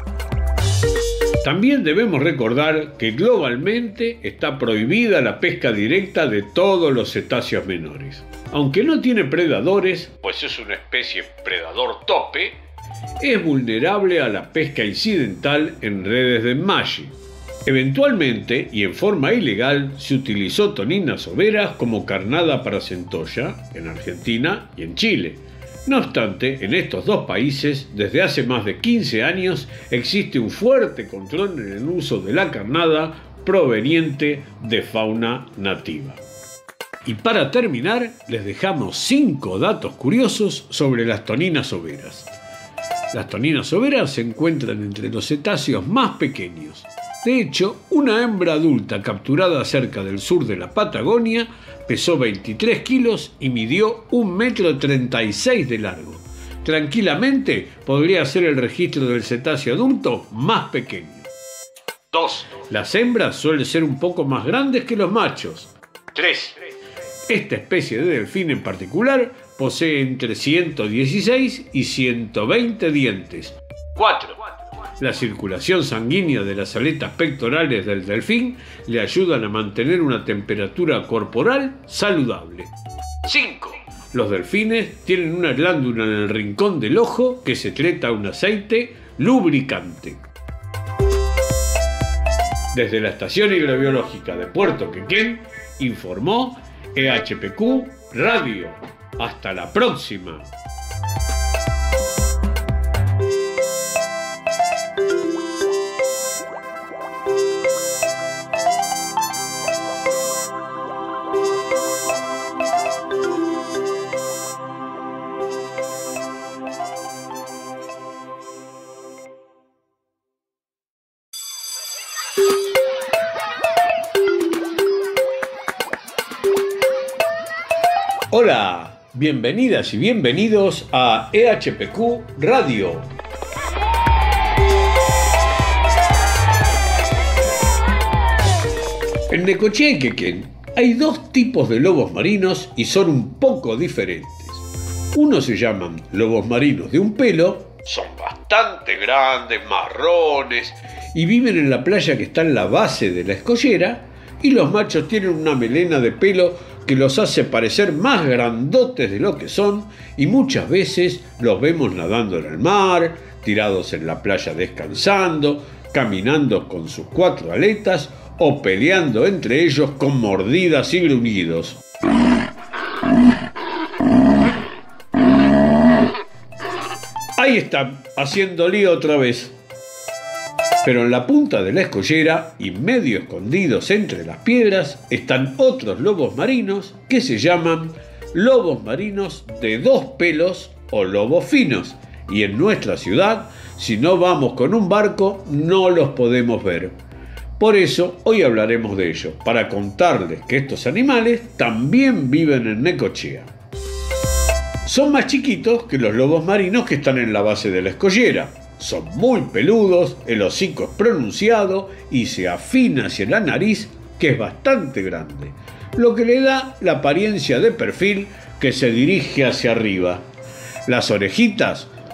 También debemos recordar que globalmente está prohibida la pesca directa de todos los cetáceos menores. Aunque no tiene predadores, pues es una especie predador tope, es vulnerable a la pesca incidental en redes de enmalle. Eventualmente, y en forma ilegal, se utilizó toninas overas como carnada para centolla en Argentina y en Chile. No obstante, en estos dos países, desde hace más de quince años, existe un fuerte control en el uso de la carnada proveniente de fauna nativa. Y para terminar, les dejamos cinco datos curiosos sobre las toninas overas. Las toninas overas se encuentran entre los cetáceos más pequeños. De hecho, una hembra adulta capturada cerca del sur de la Patagonia pesó veintitrés kilos y midió un metro treinta y seis de largo. Tranquilamente podría ser el registro del cetáceo adulto más pequeño. dos. Las hembras suelen ser un poco más grandes que los machos. tres. Esta especie de delfín en particular posee entre ciento dieciséis y ciento veinte dientes. cuatro. La circulación sanguínea de las aletas pectorales del delfín le ayudan a mantener una temperatura corporal saludable. cinco. Los delfines tienen una glándula en el rincón del ojo que secreta un aceite lubricante. Desde la Estación Hidrobiológica de Puerto Quequén, informó E H P Q Radio. Hasta la próxima. Hola, bienvenidas y bienvenidos a E H P Q Radio. En Necochea y Quequén hay dos tipos de lobos marinos y son un poco diferentes. Unos se llaman lobos marinos de un pelo, son bastante grandes, marrones y viven en la playa que está en la base de la escollera, y los machos tienen una melena de pelo que los hace parecer más grandotes de lo que son, y muchas veces los vemos nadando en el mar, tirados en la playa descansando, caminando con sus cuatro aletas o peleando entre ellos con mordidas y gruñidos. Ahí están, haciendo lío otra vez. Pero en la punta de la escollera y medio escondidos entre las piedras están otros lobos marinos que se llaman lobos marinos de dos pelos o lobos finos, y en nuestra ciudad, si no vamos con un barco, no los podemos ver. Por eso hoy hablaremos de ello, para contarles que estos animales también viven en Necochea. Son más chiquitos que los lobos marinos que están en la base de la escollera. Son muy peludos, el hocico es pronunciado y se afina hacia la nariz, que es bastante grande, lo que le da la apariencia de perfil que se dirige hacia arriba. Las orejitas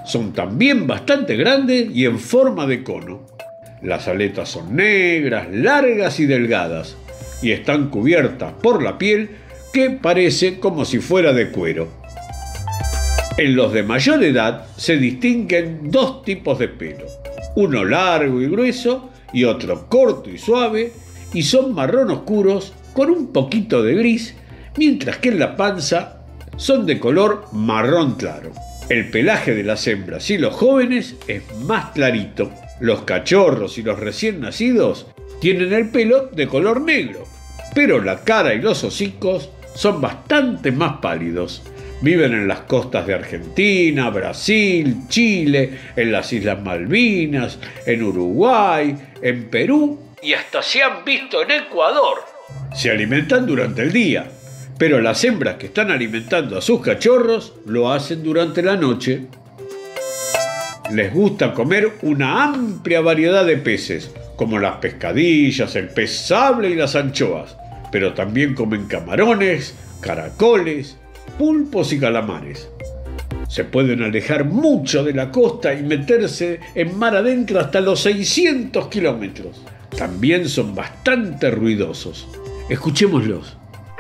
Son también bastante grandes y en forma de cono. Las aletas son negras, largas y delgadas, y están cubiertas por la piel que parece como si fuera de cuero. En los de mayor edad se distinguen dos tipos de pelo, uno largo y grueso y otro corto y suave, y son marrón oscuros con un poquito de gris, mientras que en la panza son de color marrón claro. El pelaje de las hembras y los jóvenes es más clarito. Los cachorros y los recién nacidos tienen el pelo de color negro, pero la cara y los hocicos son bastante más pálidos. Viven en las costas de Argentina, Brasil, Chile, en las Islas Malvinas, en Uruguay, en Perú y hasta se han visto en Ecuador. Se alimentan durante el día, pero las hembras que están alimentando a sus cachorros lo hacen durante la noche. Les gusta comer una amplia variedad de peces, como las pescadillas, el pez sable y las anchoas, pero también comen camarones, caracoles, pulpos y calamares. Se pueden alejar mucho de la costa y meterse en mar adentro hasta los seiscientos kilómetros. También son bastante ruidosos. Escuchémoslos.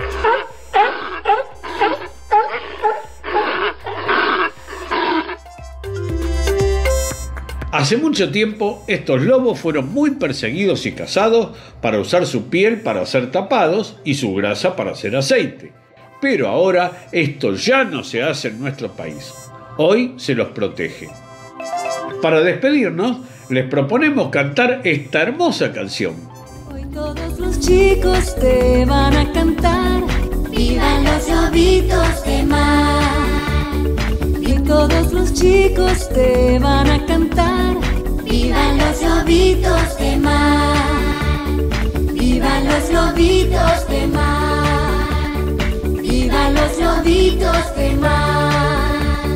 Hace mucho tiempo, estos lobos fueron muy perseguidos y cazados para usar su piel para hacer tapados y su grasa para hacer aceite. Pero ahora esto ya no se hace en nuestro país. Hoy se los protege. Para despedirnos, les proponemos cantar esta hermosa canción. Hoy todos los chicos te van a cantar. ¡Vivan los lobitos de mar! Y todos los chicos te van a cantar. ¡Vivan los lobitos de mar! ¡Vivan los lobitos de mar! ¡Vivan los lobitos de mar!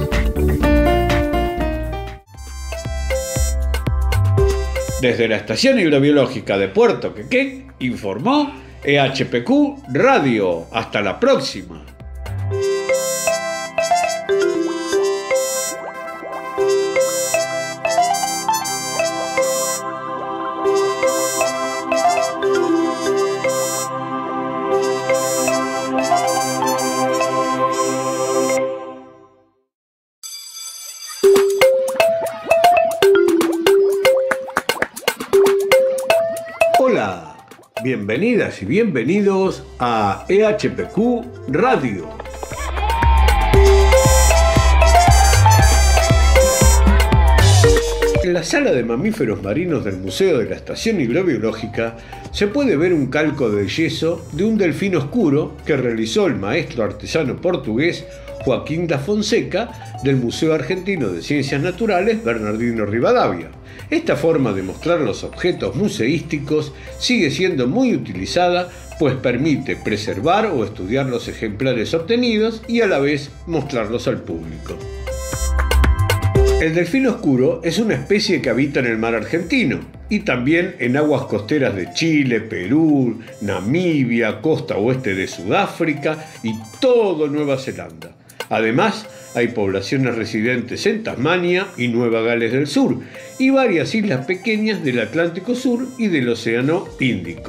Desde la Estación Hidrobiológica de Puerto Quequén, informó E H P Q Radio. Hasta la próxima. Hola, bienvenidas y bienvenidos a E H P Q Radio. En la sala de mamíferos marinos del Museo de la Estación Hidrobiológica se puede ver un calco de yeso de un delfín oscuro que realizó el maestro artesano portugués Joaquín da Fonseca del Museo Argentino de Ciencias Naturales Bernardino Rivadavia. Esta forma de mostrar los objetos museísticos sigue siendo muy utilizada, pues permite preservar o estudiar los ejemplares obtenidos y a la vez mostrarlos al público. El delfín oscuro es una especie que habita en el mar argentino y también en aguas costeras de Chile, Perú, Namibia, costa oeste de Sudáfrica y todo Nueva Zelanda. Además, hay poblaciones residentes en Tasmania y Nueva Gales del Sur y varias islas pequeñas del Atlántico Sur y del Océano Índico.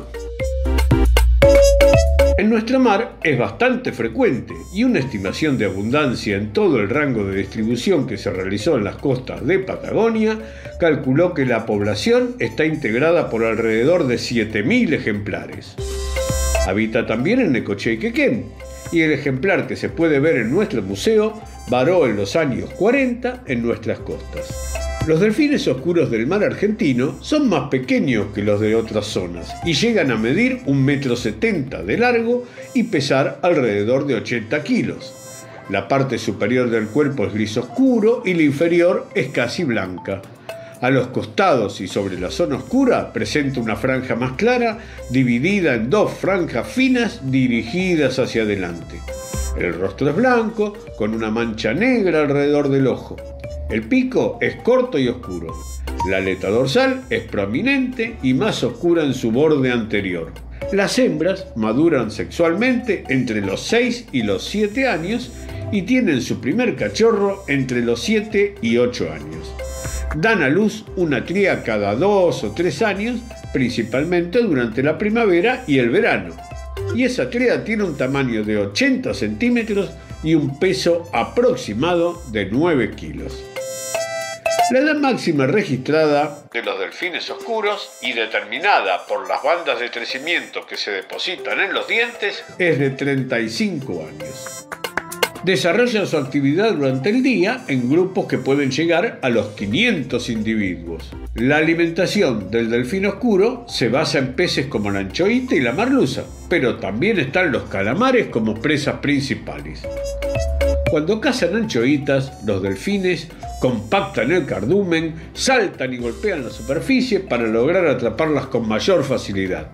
En nuestra mar es bastante frecuente y una estimación de abundancia en todo el rango de distribución que se realizó en las costas de Patagonia calculó que la población está integrada por alrededor de siete mil ejemplares. Habita también en Necochea y Quequén, y el ejemplar que se puede ver en nuestro museo varó en los años cuarenta en nuestras costas. Los delfines oscuros del mar argentino son más pequeños que los de otras zonas y llegan a medir un metro setenta de largo y pesar alrededor de ochenta kilos. La parte superior del cuerpo es gris oscuro y la inferior es casi blanca. A los costados y sobre la zona oscura presenta una franja más clara, dividida en dos franjas finas dirigidas hacia adelante. El rostro es blanco, con una mancha negra alrededor del ojo. El pico es corto y oscuro. La aleta dorsal es prominente y más oscura en su borde anterior. Las hembras maduran sexualmente entre los seis y los siete años y tienen su primer cachorro entre los siete y ocho años. Dan a luz una cría cada dos o tres años, principalmente durante la primavera y el verano. Y esa cría tiene un tamaño de ochenta centímetros y un peso aproximado de nueve kilos. La edad máxima registrada de los delfines oscuros y determinada por las bandas de crecimiento que se depositan en los dientes es de treinta y cinco años. Desarrollan su actividad durante el día en grupos que pueden llegar a los quinientos individuos. La alimentación del delfín oscuro se basa en peces como la anchoita y la merluza, pero también están los calamares como presas principales. Cuando cazan anchoitas, los delfines compactan el cardumen, saltan y golpean la superficie para lograr atraparlas con mayor facilidad.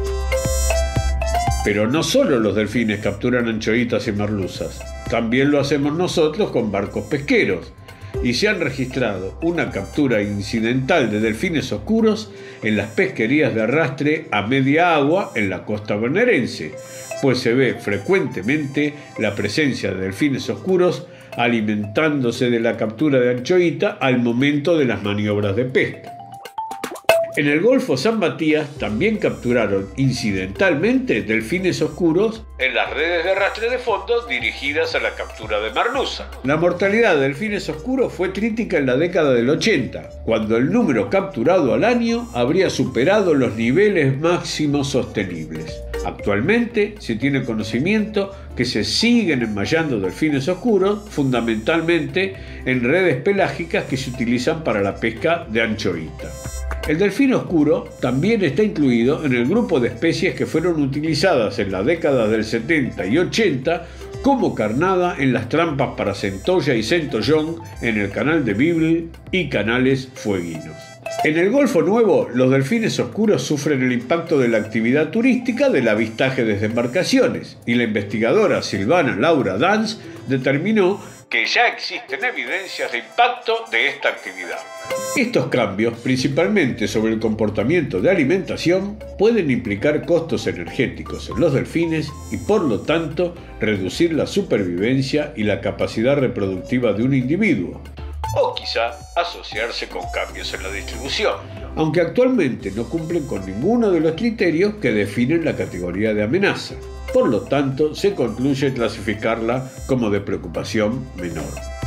Pero no solo los delfines capturan anchoitas y merluzas, también lo hacemos nosotros con barcos pesqueros, y se han registrado una captura incidental de delfines oscuros en las pesquerías de arrastre a media agua en la costa bonaerense, pues se ve frecuentemente la presencia de delfines oscuros alimentándose de la captura de anchoita al momento de las maniobras de pesca. En el Golfo San Matías también capturaron incidentalmente delfines oscuros en las redes de arrastre de fondo dirigidas a la captura de merluza. La mortalidad de delfines oscuros fue crítica en la década del ochenta, cuando el número capturado al año habría superado los niveles máximos sostenibles. Actualmente se tiene conocimiento que se siguen enmayando delfines oscuros, fundamentalmente en redes pelágicas que se utilizan para la pesca de anchoita. El delfín oscuro también está incluido en el grupo de especies que fueron utilizadas en la década del setenta y ochenta como carnada en las trampas para centolla y centollón en el canal de Beagle y canales fueguinos. En el Golfo Nuevo, los delfines oscuros sufren el impacto de la actividad turística del avistaje desde embarcaciones, y la investigadora Silvana Laura Danz determinó que ya existen evidencias de impacto de esta actividad. Estos cambios, principalmente sobre el comportamiento de alimentación, pueden implicar costos energéticos en los delfines y, por lo tanto, reducir la supervivencia y la capacidad reproductiva de un individuo, o quizá asociarse con cambios en la distribución, aunque actualmente no cumplen con ninguno de los criterios que definen la categoría de amenaza. Por lo tanto, se concluye clasificarla como de preocupación menor.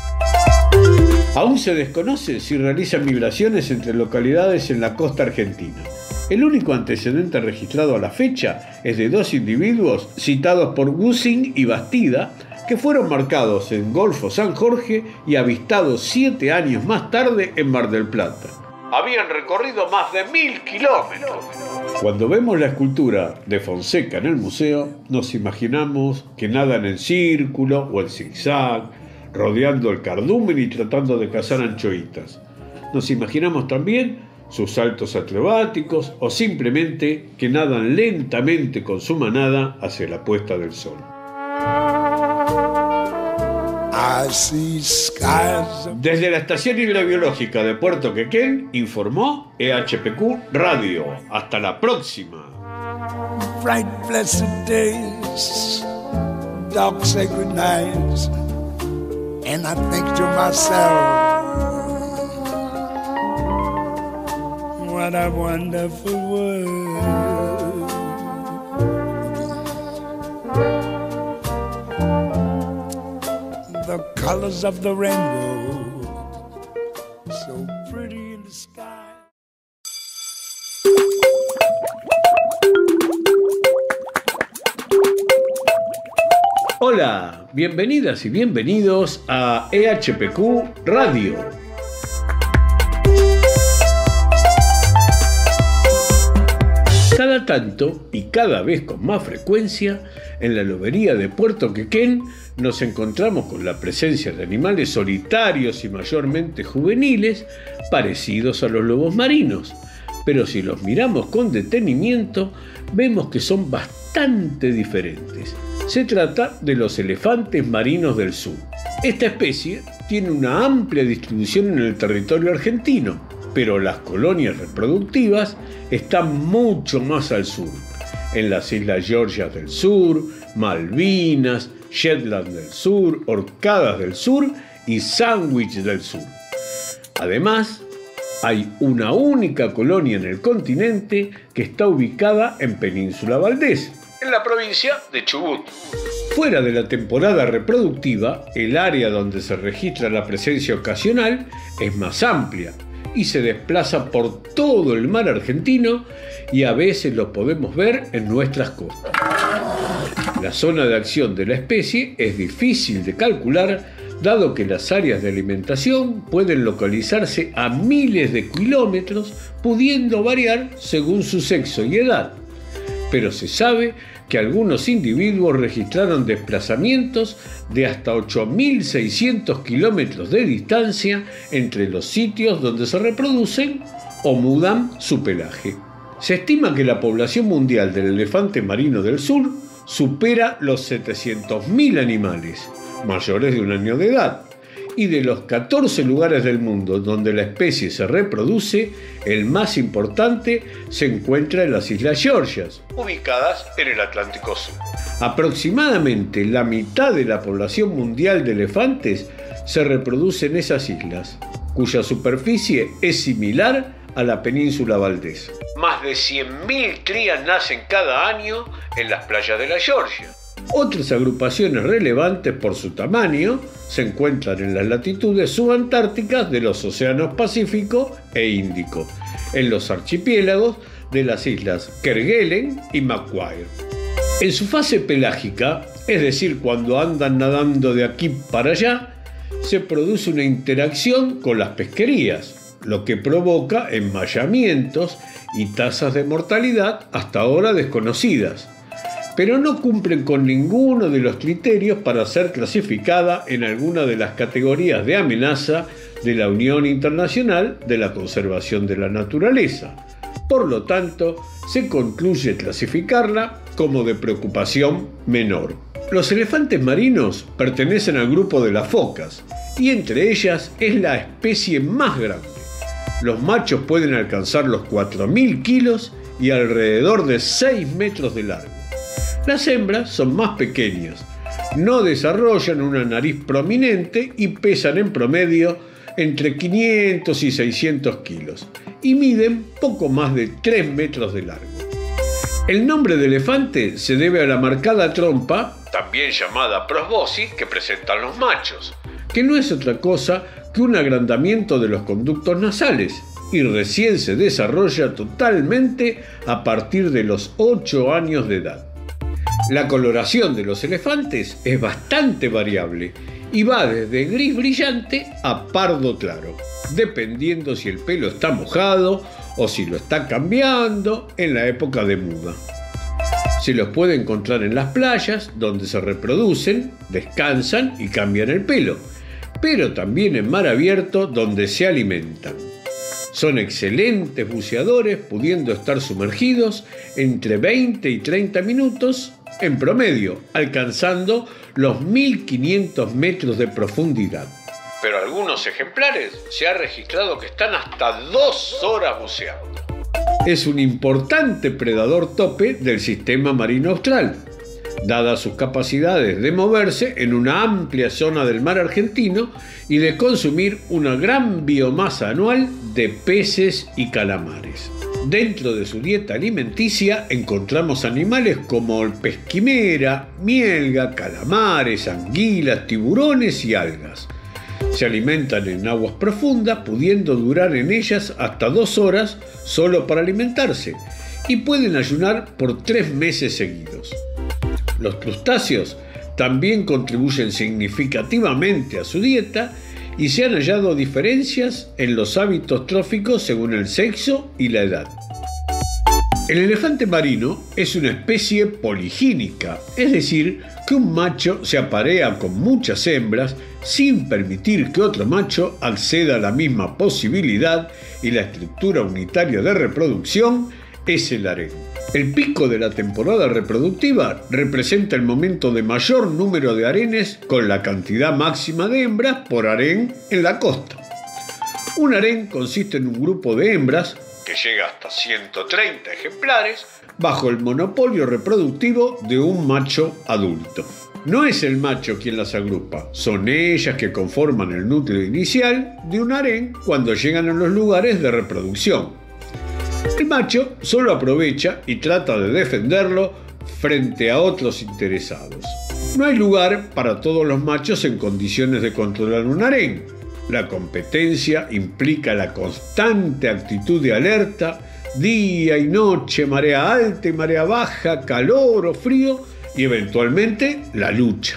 Aún se desconoce si realizan migraciones entre localidades en la costa argentina. El único antecedente registrado a la fecha es de dos individuos citados por Gussing y Bastida, que fueron marcados en Golfo San Jorge y avistados siete años más tarde en Mar del Plata. Habían recorrido más de mil kilómetros. Cuando vemos la escultura de Fonseca en el museo, nos imaginamos que nadan en círculo o en zigzag, rodeando el cardumen y tratando de cazar anchoitas. Nos imaginamos también sus saltos acrobáticos o simplemente que nadan lentamente con su manada hacia la puesta del sol. Desde la Estación Hidrobiológica de Puerto Quequén, informó E H P Q Radio. Hasta la próxima. Bright blessed days, dark sacred nights, and I think to myself, what a wonderful world. The colors of the rainbow, so pretty in the sky. Hola, bienvenidas y bienvenidos a E H P Q Radio. Cada tanto y cada vez con más frecuencia, en la lobería de Puerto Quequén nos encontramos con la presencia de animales solitarios y mayormente juveniles parecidos a los lobos marinos, pero si los miramos con detenimiento vemos que son bastante diferentes. Se trata de los elefantes marinos del sur. Esta especie tiene una amplia distribución en el territorio argentino, pero las colonias reproductivas están mucho más al sur, en las Islas Georgias del Sur, Malvinas, Shetland del Sur, Orcadas del Sur y Sandwich del Sur. Además, hay una única colonia en el continente que está ubicada en Península Valdés, en la provincia de Chubut. Fuera de la temporada reproductiva, el área donde se registra la presencia ocasional es más amplia y se desplaza por todo el mar argentino y a veces lo podemos ver en nuestras costas. La zona de acción de la especie es difícil de calcular, dado que las áreas de alimentación pueden localizarse a miles de kilómetros, pudiendo variar según su sexo y edad. Pero se sabe que algunos individuos registraron desplazamientos de hasta ocho mil seiscientos kilómetros de distancia entre los sitios donde se reproducen o mudan su pelaje. Se estima que la población mundial del elefante marino del sur supera los setecientos mil animales mayores de un año de edad, y de los catorce lugares del mundo donde la especie se reproduce, el más importante se encuentra en las Islas Georgias, ubicadas en el Atlántico Sur. Aproximadamente la mitad de la población mundial de elefantes se reproduce en esas islas, cuya superficie es similar a la península Valdés. Más de cien mil crías nacen cada año en las playas de la Georgia. Otras agrupaciones relevantes por su tamaño se encuentran en las latitudes subantárticas de los océanos Pacífico e Índico, en los archipiélagos de las islas Kerguelen y Macquarie. En su fase pelágica, es decir, cuando andan nadando de aquí para allá, se produce una interacción con las pesquerías, lo que provoca enmayamientos y tasas de mortalidad hasta ahora desconocidas, pero no cumplen con ninguno de los criterios para ser clasificada en alguna de las categorías de amenaza de la Unión Internacional de la Conservación de la Naturaleza. Por lo tanto, se concluye clasificarla como de preocupación menor. Los elefantes marinos pertenecen al grupo de las focas, y entre ellas es la especie más grande. Los machos pueden alcanzar los cuatro mil kilos y alrededor de seis metros de largo. Las hembras son más pequeñas, no desarrollan una nariz prominente y pesan en promedio entre quinientos y seiscientos kilos y miden poco más de tres metros de largo. El nombre de elefante se debe a la marcada trompa, también llamada proboscis, que presentan los machos, que no es otra cosa que un agrandamiento de los conductos nasales y recién se desarrolla totalmente a partir de los ocho años de edad. La coloración de los elefantes es bastante variable y va desde gris brillante a pardo claro, dependiendo si el pelo está mojado o si lo está cambiando en la época de muda. Se los puede encontrar en las playas, donde se reproducen, descansan y cambian el pelo, pero también en mar abierto, donde se alimentan. Son excelentes buceadores, pudiendo estar sumergidos entre veinte y treinta minutos en promedio, alcanzando los mil quinientos metros de profundidad. Pero algunos ejemplares se ha registrado que están hasta dos horas buceando. Es un importante predador tope del sistema marino austral, dadas sus capacidades de moverse en una amplia zona del mar argentino y de consumir una gran biomasa anual de peces y calamares. Dentro de su dieta alimenticia encontramos animales como el pez quimera, mielga, calamares, anguilas, tiburones y algas. Se alimentan en aguas profundas, pudiendo durar en ellas hasta dos horas solo para alimentarse, y pueden ayunar por tres meses seguidos. Los crustáceos también contribuyen significativamente a su dieta y se han hallado diferencias en los hábitos tróficos según el sexo y la edad. El elefante marino es una especie poligínica, es decir, que un macho se aparea con muchas hembras sin permitir que otro macho acceda a la misma posibilidad, y la estructura unitaria de reproducción es el harén. El pico de la temporada reproductiva representa el momento de mayor número de harenes, con la cantidad máxima de hembras por harén en la costa. Un harén consiste en un grupo de hembras, que llega hasta ciento treinta ejemplares, bajo el monopolio reproductivo de un macho adulto. no es el macho quien las agrupa, son ellas que conforman el núcleo inicial de un harén cuando llegan a los lugares de reproducción. El macho solo aprovecha y trata de defenderlo frente a otros interesados. No hay lugar para todos los machos en condiciones de controlar un harén. La competencia implica la constante actitud de alerta, día y noche, marea alta y marea baja, calor o frío y eventualmente la lucha.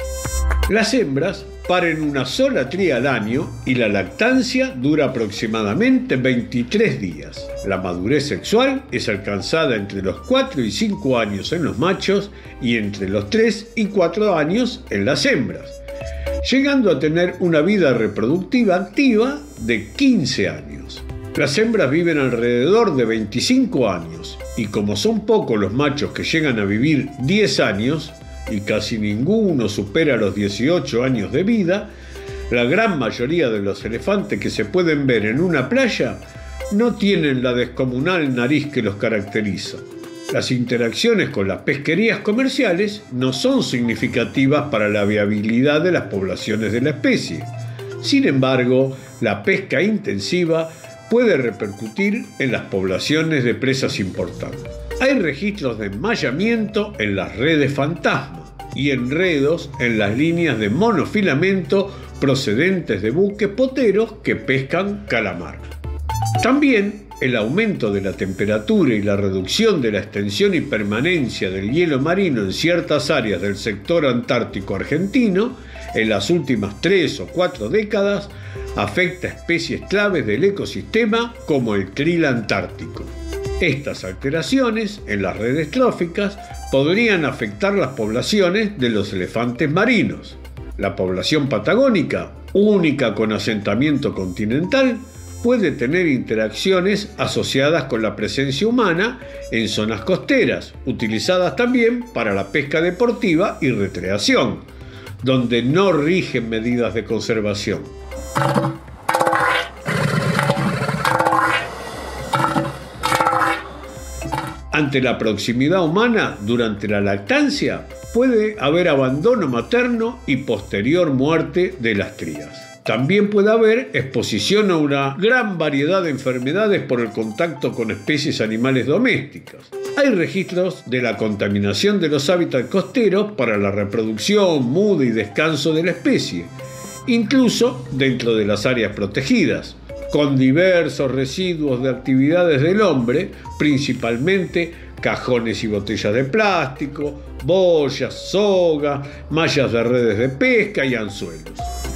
Las hembras paren una sola cría al año y la lactancia dura aproximadamente veintitrés días. La madurez sexual es alcanzada entre los cuatro y cinco años en los machos y entre los tres y cuatro años en las hembras, llegando a tener una vida reproductiva activa de quince años. Las hembras viven alrededor de veinticinco años y como son pocos los machos que llegan a vivir diez años y casi ninguno supera los dieciocho años de vida, la gran mayoría de los elefantes que se pueden ver en una playa no tienen la descomunal nariz que los caracteriza. Las interacciones con las pesquerías comerciales no son significativas para la viabilidad de las poblaciones de la especie. Sin embargo, la pesca intensiva puede repercutir en las poblaciones de presas importantes. Hay registros de enmayamiento en las redes fantasma y enredos en las líneas de monofilamento procedentes de buques poteros que pescan calamar. También el aumento de la temperatura y la reducción de la extensión y permanencia del hielo marino en ciertas áreas del sector antártico argentino en las últimas tres o cuatro décadas afecta a especies claves del ecosistema como el krill antártico. Estas alteraciones en las redes tróficas podrían afectar las poblaciones de los elefantes marinos. La población patagónica, única con asentamiento continental, puede tener interacciones asociadas con la presencia humana en zonas costeras, utilizadas también para la pesca deportiva y recreación, donde no rigen medidas de conservación. Ante la proximidad humana durante la lactancia, puede haber abandono materno y posterior muerte de las crías. También puede haber exposición a una gran variedad de enfermedades por el contacto con especies animales domésticas. Hay registros de la contaminación de los hábitats costeros para la reproducción, muda y descanso de la especie, incluso dentro de las áreas protegidas, con diversos residuos de actividades del hombre, principalmente cajones y botellas de plástico, boyas, soga, mallas de redes de pesca y anzuelos.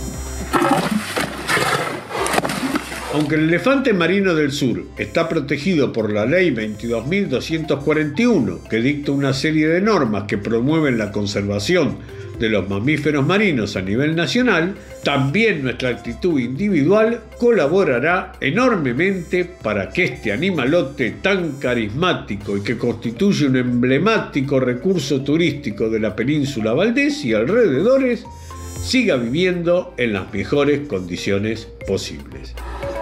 Aunque el elefante marino del sur está protegido por la Ley veintidós mil doscientos cuarenta y uno, que dicta una serie de normas que promueven la conservación de los mamíferos marinos a nivel nacional, también nuestra actitud individual colaborará enormemente para que este animalote tan carismático y que constituye un emblemático recurso turístico de la península Valdés y alrededores siga viviendo en las mejores condiciones posibles.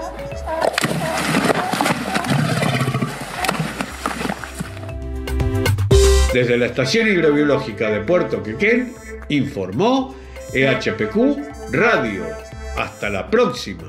Desde la Estación Hidrobiológica de Puerto Quequén, informó E H P Q Radio. Hasta la próxima.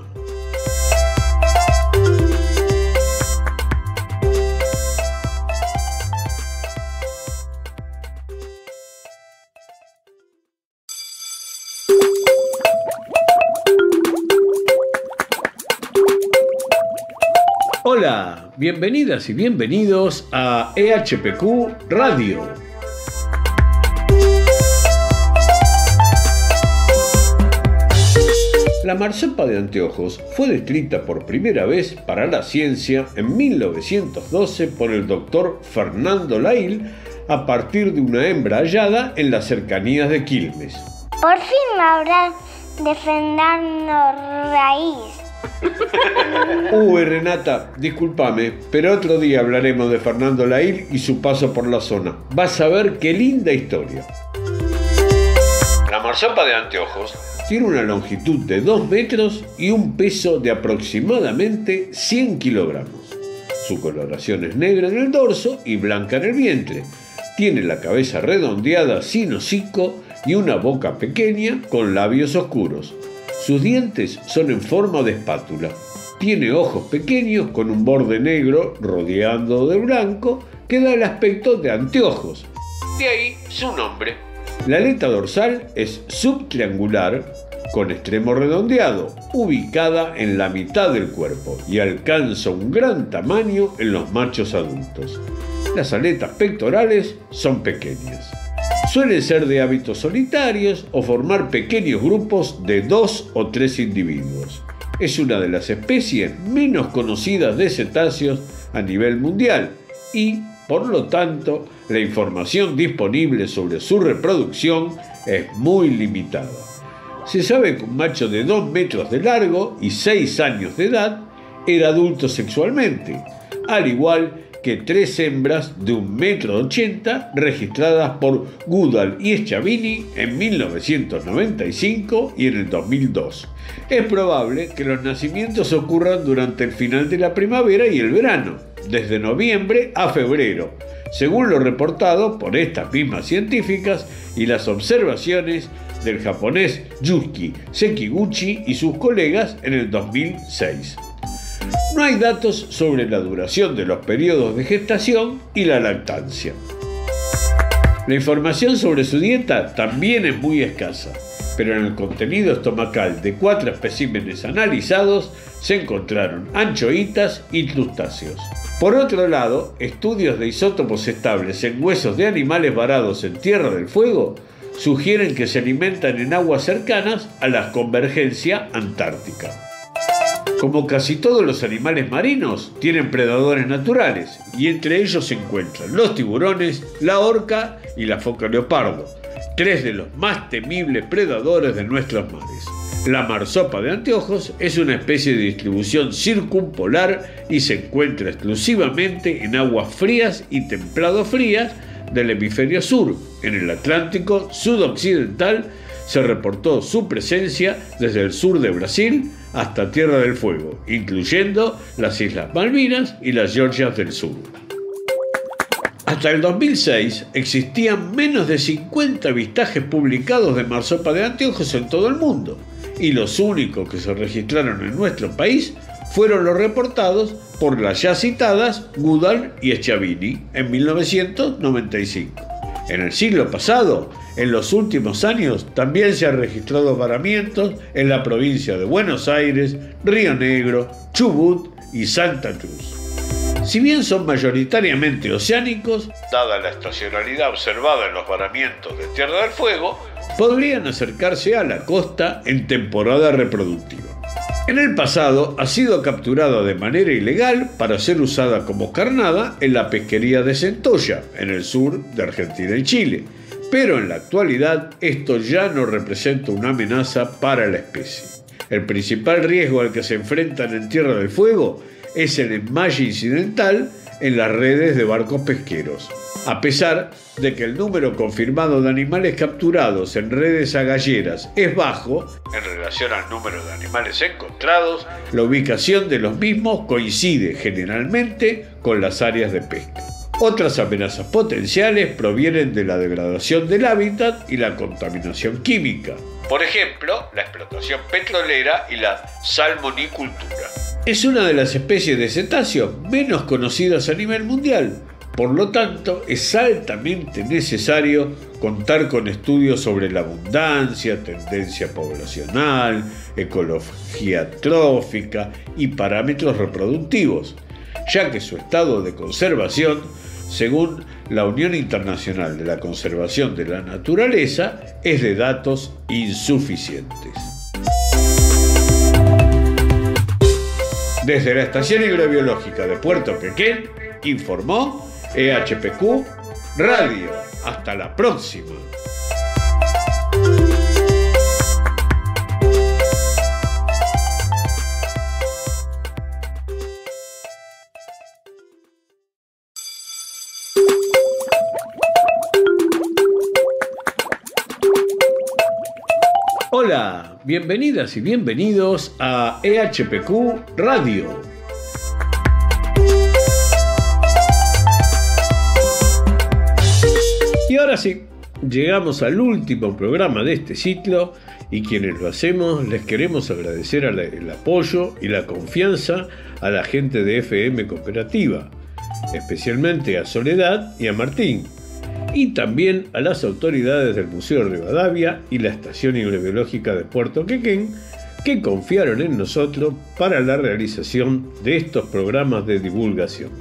Hola, bienvenidas y bienvenidos a E H P Q Radio. La marsopa de anteojos fue descrita por primera vez para la ciencia en mil novecientos doce por el doctor Fernando Lail a partir de una hembra hallada en las cercanías de Quilmes. Por fin me habrá de Fernando Raíz. Uy, Renata, discúlpame, pero otro día hablaremos de Fernando Lail y su paso por la zona. Vas a ver qué linda historia. La marsopa de anteojos tiene una longitud de dos metros y un peso de aproximadamente cien kilogramos. Su coloración es negra en el dorso y blanca en el vientre. Tiene la cabeza redondeada sin hocico y una boca pequeña con labios oscuros. Sus dientes son en forma de espátula. Tiene ojos pequeños con un borde negro rodeado de blanco que da el aspecto de anteojos. De ahí su nombre. La aleta dorsal es subtriangular con extremo redondeado, ubicada en la mitad del cuerpo y alcanza un gran tamaño en los machos adultos. Las aletas pectorales son pequeñas. Suelen ser de hábitos solitarios o formar pequeños grupos de dos o tres individuos. Es una de las especies menos conocidas de cetáceos a nivel mundial y, por lo tanto, la información disponible sobre su reproducción es muy limitada. Se sabe que un macho de dos metros de largo y seis años de edad era adulto sexualmente, al igual que tres hembras de un metro ochenta registradas por Goodall y Schiavini en mil novecientos noventa y cinco y en el dos mil dos. Es probable que los nacimientos ocurran durante el final de la primavera y el verano, desde noviembre a febrero, según lo reportado por estas mismas científicas y las observaciones del japonés Yuki Sekiguchi y sus colegas en el dos mil seis. No hay datos sobre la duración de los periodos de gestación y la lactancia. La información sobre su dieta también es muy escasa, pero en el contenido estomacal de cuatro especímenes analizados se encontraron anchoitas y crustáceos. Por otro lado, estudios de isótopos estables en huesos de animales varados en Tierra del Fuego sugieren que se alimentan en aguas cercanas a la convergencia antártica. Como casi todos los animales marinos, tienen predadores naturales, y entre ellos se encuentran los tiburones, la orca y la foca leopardo, tres de los más temibles predadores de nuestros mares. La marsopa de anteojos es una especie de distribución circumpolar y se encuentra exclusivamente en aguas frías y templado-frías del hemisferio sur. En el Atlántico sudoccidental se reportó su presencia desde el sur de Brasil hasta Tierra del Fuego, incluyendo las Islas Malvinas y las Georgias del Sur. Hasta el dos mil seis existían menos de cincuenta avistajes publicados de marsopa de anteojos en todo el mundo, y los únicos que se registraron en nuestro país fueron los reportados por las ya citadas Goodall y Schiavini en mil novecientos noventa y cinco. En el siglo pasado, en los últimos años, también se han registrado varamientos en la provincia de Buenos Aires, Río Negro, Chubut y Santa Cruz. Si bien son mayoritariamente oceánicos, dada la estacionalidad observada en los varamientos de Tierra del Fuego, podrían acercarse a la costa en temporada reproductiva. En el pasado ha sido capturada de manera ilegal para ser usada como carnada en la pesquería de Centolla, en el sur de Argentina y Chile, pero en la actualidad esto ya no representa una amenaza para la especie. El principal riesgo al que se enfrentan en Tierra del Fuego es el enmalle incidental en las redes de barcos pesqueros. A pesar de que el número confirmado de animales capturados en redes agalleras es bajo, en relación al número de animales encontrados, la ubicación de los mismos coincide generalmente con las áreas de pesca. Otras amenazas potenciales provienen de la degradación del hábitat y la contaminación química. Por ejemplo, la explotación petrolera y la salmonicultura. Es una de las especies de cetáceos menos conocidas a nivel mundial. Por lo tanto, es altamente necesario contar con estudios sobre la abundancia, tendencia poblacional, ecología trófica y parámetros reproductivos, ya que su estado de conservación, según la Unión Internacional de la Conservación de la Naturaleza, es de datos insuficientes. Desde la Estación Hidrobiológica de Puerto Quequén, informó E H P Q Radio. Hasta la próxima. Hola, bienvenidas y bienvenidos a E H P Q Radio. Y ahora sí, llegamos al último programa de este ciclo y quienes lo hacemos les queremos agradecer el apoyo y la confianza a la gente de F M Cooperativa, especialmente a Soledad y a Martín, y también a las autoridades del Museo Rivadavia y la Estación Hidrobiológica de Puerto Quequén, que confiaron en nosotros para la realización de estos programas de divulgación.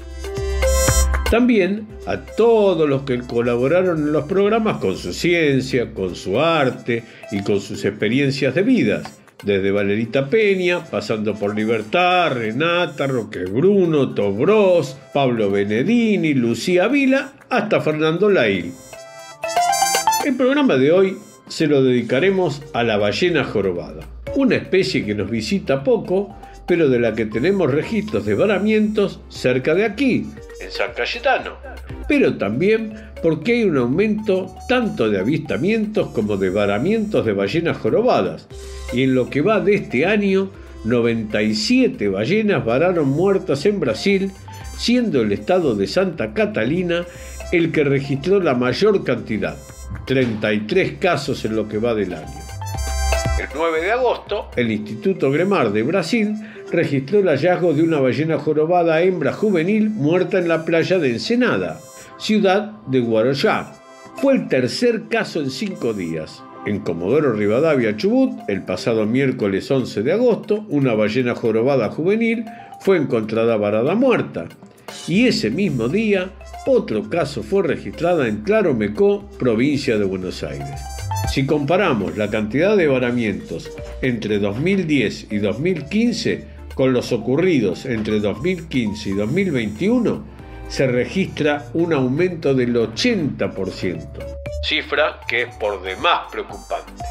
También a todos los que colaboraron en los programas con su ciencia, con su arte y con sus experiencias de vidas, desde Valerita Peña, pasando por Libertad, Renata, Roque Bruno, Tobros, Pablo Benedini, Lucía Vila, hasta Fernando Lail. El programa de hoy se lo dedicaremos a la ballena jorobada, una especie que nos visita poco, pero de la que tenemos registros de varamientos cerca de aquí, en San Cayetano, pero también porque hay un aumento tanto de avistamientos como de varamientos de ballenas jorobadas, y en lo que va de este año, noventa y siete ballenas vararon muertas en Brasil, siendo el estado de Santa Catalina el que registró la mayor cantidad, treinta y tres casos en lo que va del año. El nueve de agosto, el Instituto Gremar de Brasil registró el hallazgo de una ballena jorobada hembra juvenil muerta en la playa de Ensenada, ciudad de Guarujá. Fue el tercer caso en cinco días. En Comodoro Rivadavia, Chubut, el pasado miércoles once de agosto, una ballena jorobada juvenil fue encontrada varada muerta. Y ese mismo día, otro caso fue registrado en Claromecó, provincia de Buenos Aires. Si comparamos la cantidad de varamientos entre dos mil diez y dos mil quince con los ocurridos entre dos mil quince y dos mil veintiuno, se registra un aumento del ochenta por ciento, cifra que es por demás preocupante.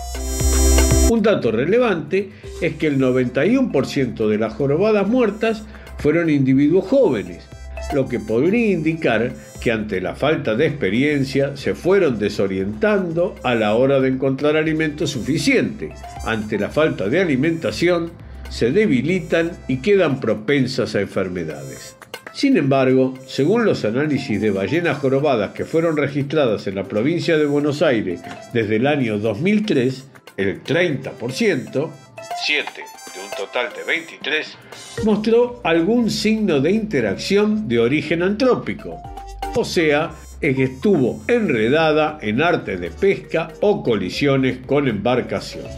Un dato relevante es que el noventa y uno por ciento de las jorobadas muertas fueron individuos jóvenes, lo que podría indicar que ante la falta de experiencia se fueron desorientando a la hora de encontrar alimento suficiente. Ante la falta de alimentación, se debilitan y quedan propensas a enfermedades. Sin embargo, según los análisis de ballenas jorobadas que fueron registradas en la provincia de Buenos Aires desde el año dos mil tres, el treinta por ciento, siete de un total de veintitrés, mostró algún signo de interacción de origen antrópico, o sea, es que estuvo enredada en arte de pesca o colisiones con embarcaciones.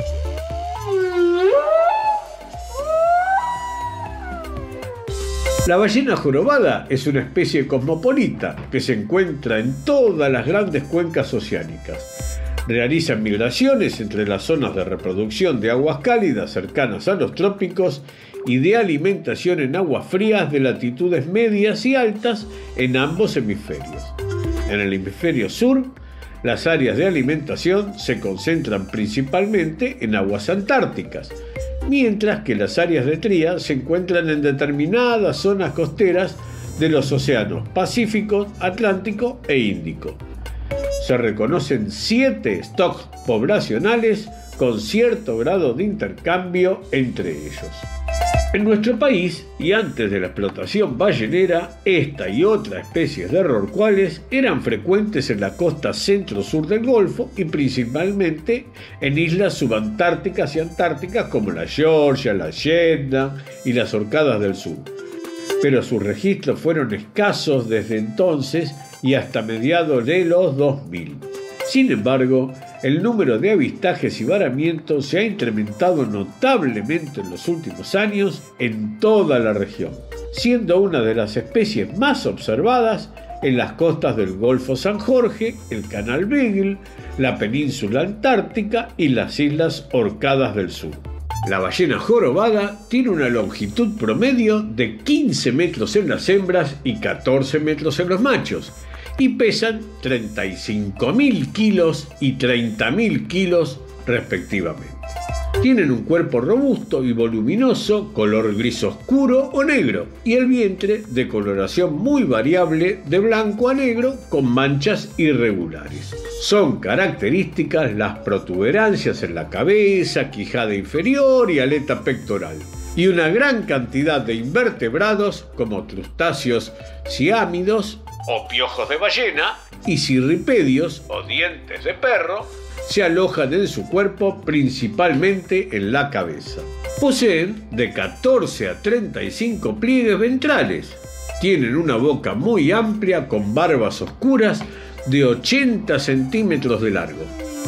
La ballena jorobada es una especie cosmopolita que se encuentra en todas las grandes cuencas oceánicas. Realizan migraciones entre las zonas de reproducción de aguas cálidas cercanas a los trópicos y de alimentación en aguas frías de latitudes medias y altas en ambos hemisferios. En el hemisferio sur, las áreas de alimentación se concentran principalmente en aguas antárticas, mientras que las áreas de cría se encuentran en determinadas zonas costeras de los océanos Pacífico, Atlántico e Índico. Se reconocen siete stocks poblacionales con cierto grado de intercambio entre ellos. En nuestro país, y antes de la explotación ballenera, esta y otras especies de rorcuales eran frecuentes en la costa centro-sur del Golfo y principalmente en islas subantárticas y antárticas como la Georgia, la Shetland y las Orcadas del Sur. Pero sus registros fueron escasos desde entonces y hasta mediados de los dos mil. Sin embargo, el número de avistajes y varamientos se ha incrementado notablemente en los últimos años en toda la región, siendo una de las especies más observadas en las costas del Golfo San Jorge, el Canal Beagle, la península antártica y las islas Orcadas del Sur. La ballena jorobada tiene una longitud promedio de quince metros en las hembras y catorce metros en los machos, y pesan treinta y cinco mil kilos y treinta mil kilos respectivamente. Tienen un cuerpo robusto y voluminoso, color gris oscuro o negro, y el vientre de coloración muy variable de blanco a negro con manchas irregulares. Son características las protuberancias en la cabeza, quijada inferior y aleta pectoral, y una gran cantidad de invertebrados como crustáceos ciámidos o piojos de ballena, y cirripedios o dientes de perro se alojan en su cuerpo, principalmente en la cabeza. Poseen de catorce a treinta y cinco pliegues ventrales. Tienen una boca muy amplia con barbas oscuras de ochenta centímetros de largo.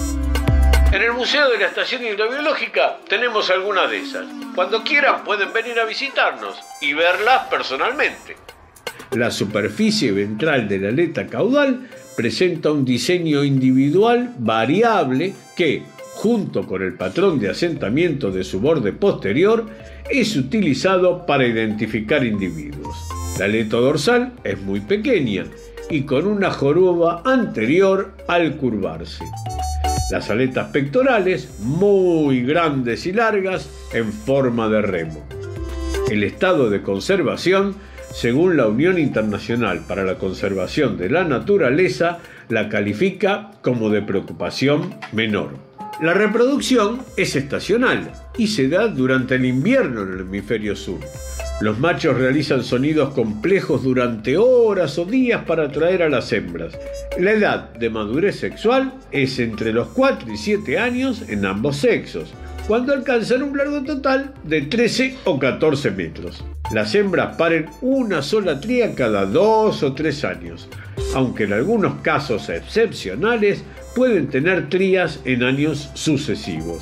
En el Museo de la Estación Hidrobiológica tenemos algunas de esas. Cuando quieran pueden venir a visitarnos y verlas personalmente. La superficie ventral de la aleta caudal presenta un diseño individual variable que, junto con el patrón de asentamiento de su borde posterior, es utilizado para identificar individuos. La aleta dorsal es muy pequeña y con una joroba anterior al curvarse. Las aletas pectorales, muy grandes y largas, en forma de remo. El estado de conservación, según la Unión Internacional para la Conservación de la Naturaleza, la califica como de preocupación menor. La reproducción es estacional y se da durante el invierno en el hemisferio sur. Los machos realizan sonidos complejos durante horas o días para atraer a las hembras. La edad de madurez sexual es entre los cuatro y siete años en ambos sexos, cuando alcanzan un largo total de trece o catorce metros. Las hembras paren una sola cría cada dos o tres años, aunque en algunos casos excepcionales pueden tener crías en años sucesivos.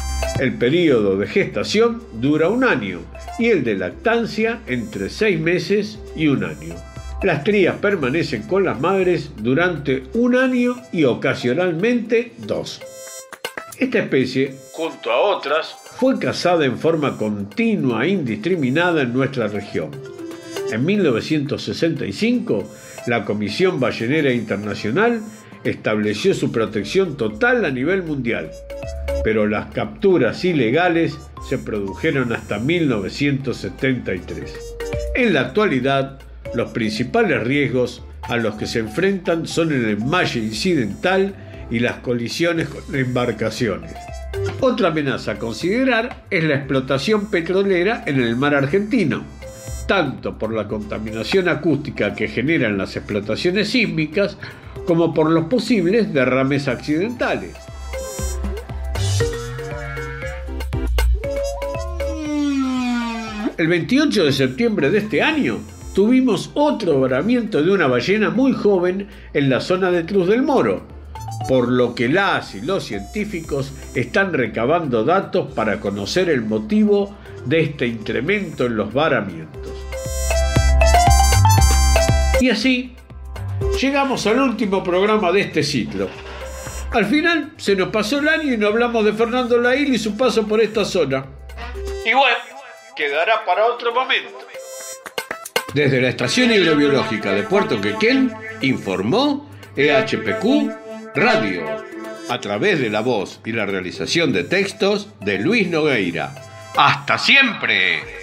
El período de gestación dura un año y el de lactancia entre seis meses y un año. Las crías permanecen con las madres durante un año y ocasionalmente dos. Esta especie, junto a otras, fue cazada en forma continua e indiscriminada en nuestra región. En mil novecientos sesenta y cinco, la Comisión Ballenera Internacional estableció su protección total a nivel mundial, pero las capturas ilegales se produjeron hasta mil novecientos setenta y tres. En la actualidad, los principales riesgos a los que se enfrentan son el enmalle incidental y las colisiones con embarcaciones. Otra amenaza a considerar es la explotación petrolera en el mar argentino, tanto por la contaminación acústica que generan las explotaciones sísmicas como por los posibles derrames accidentales. El veintiocho de septiembre de este año tuvimos otro varamiento de una ballena muy joven en la zona de Truz del Moro, por lo que las y los científicos están recabando datos para conocer el motivo de este incremento en los varamientos. Y así llegamos al último programa de este ciclo. Al final se nos pasó el año y no hablamos de Fernando Laíl y su paso por esta zona. Igual, quedará para otro momento. Desde la Estación Hidrobiológica de Puerto Quequén, informó E H P Q Radio, a través de la voz y la realización de textos de Luis Nogueira. ¡Hasta siempre!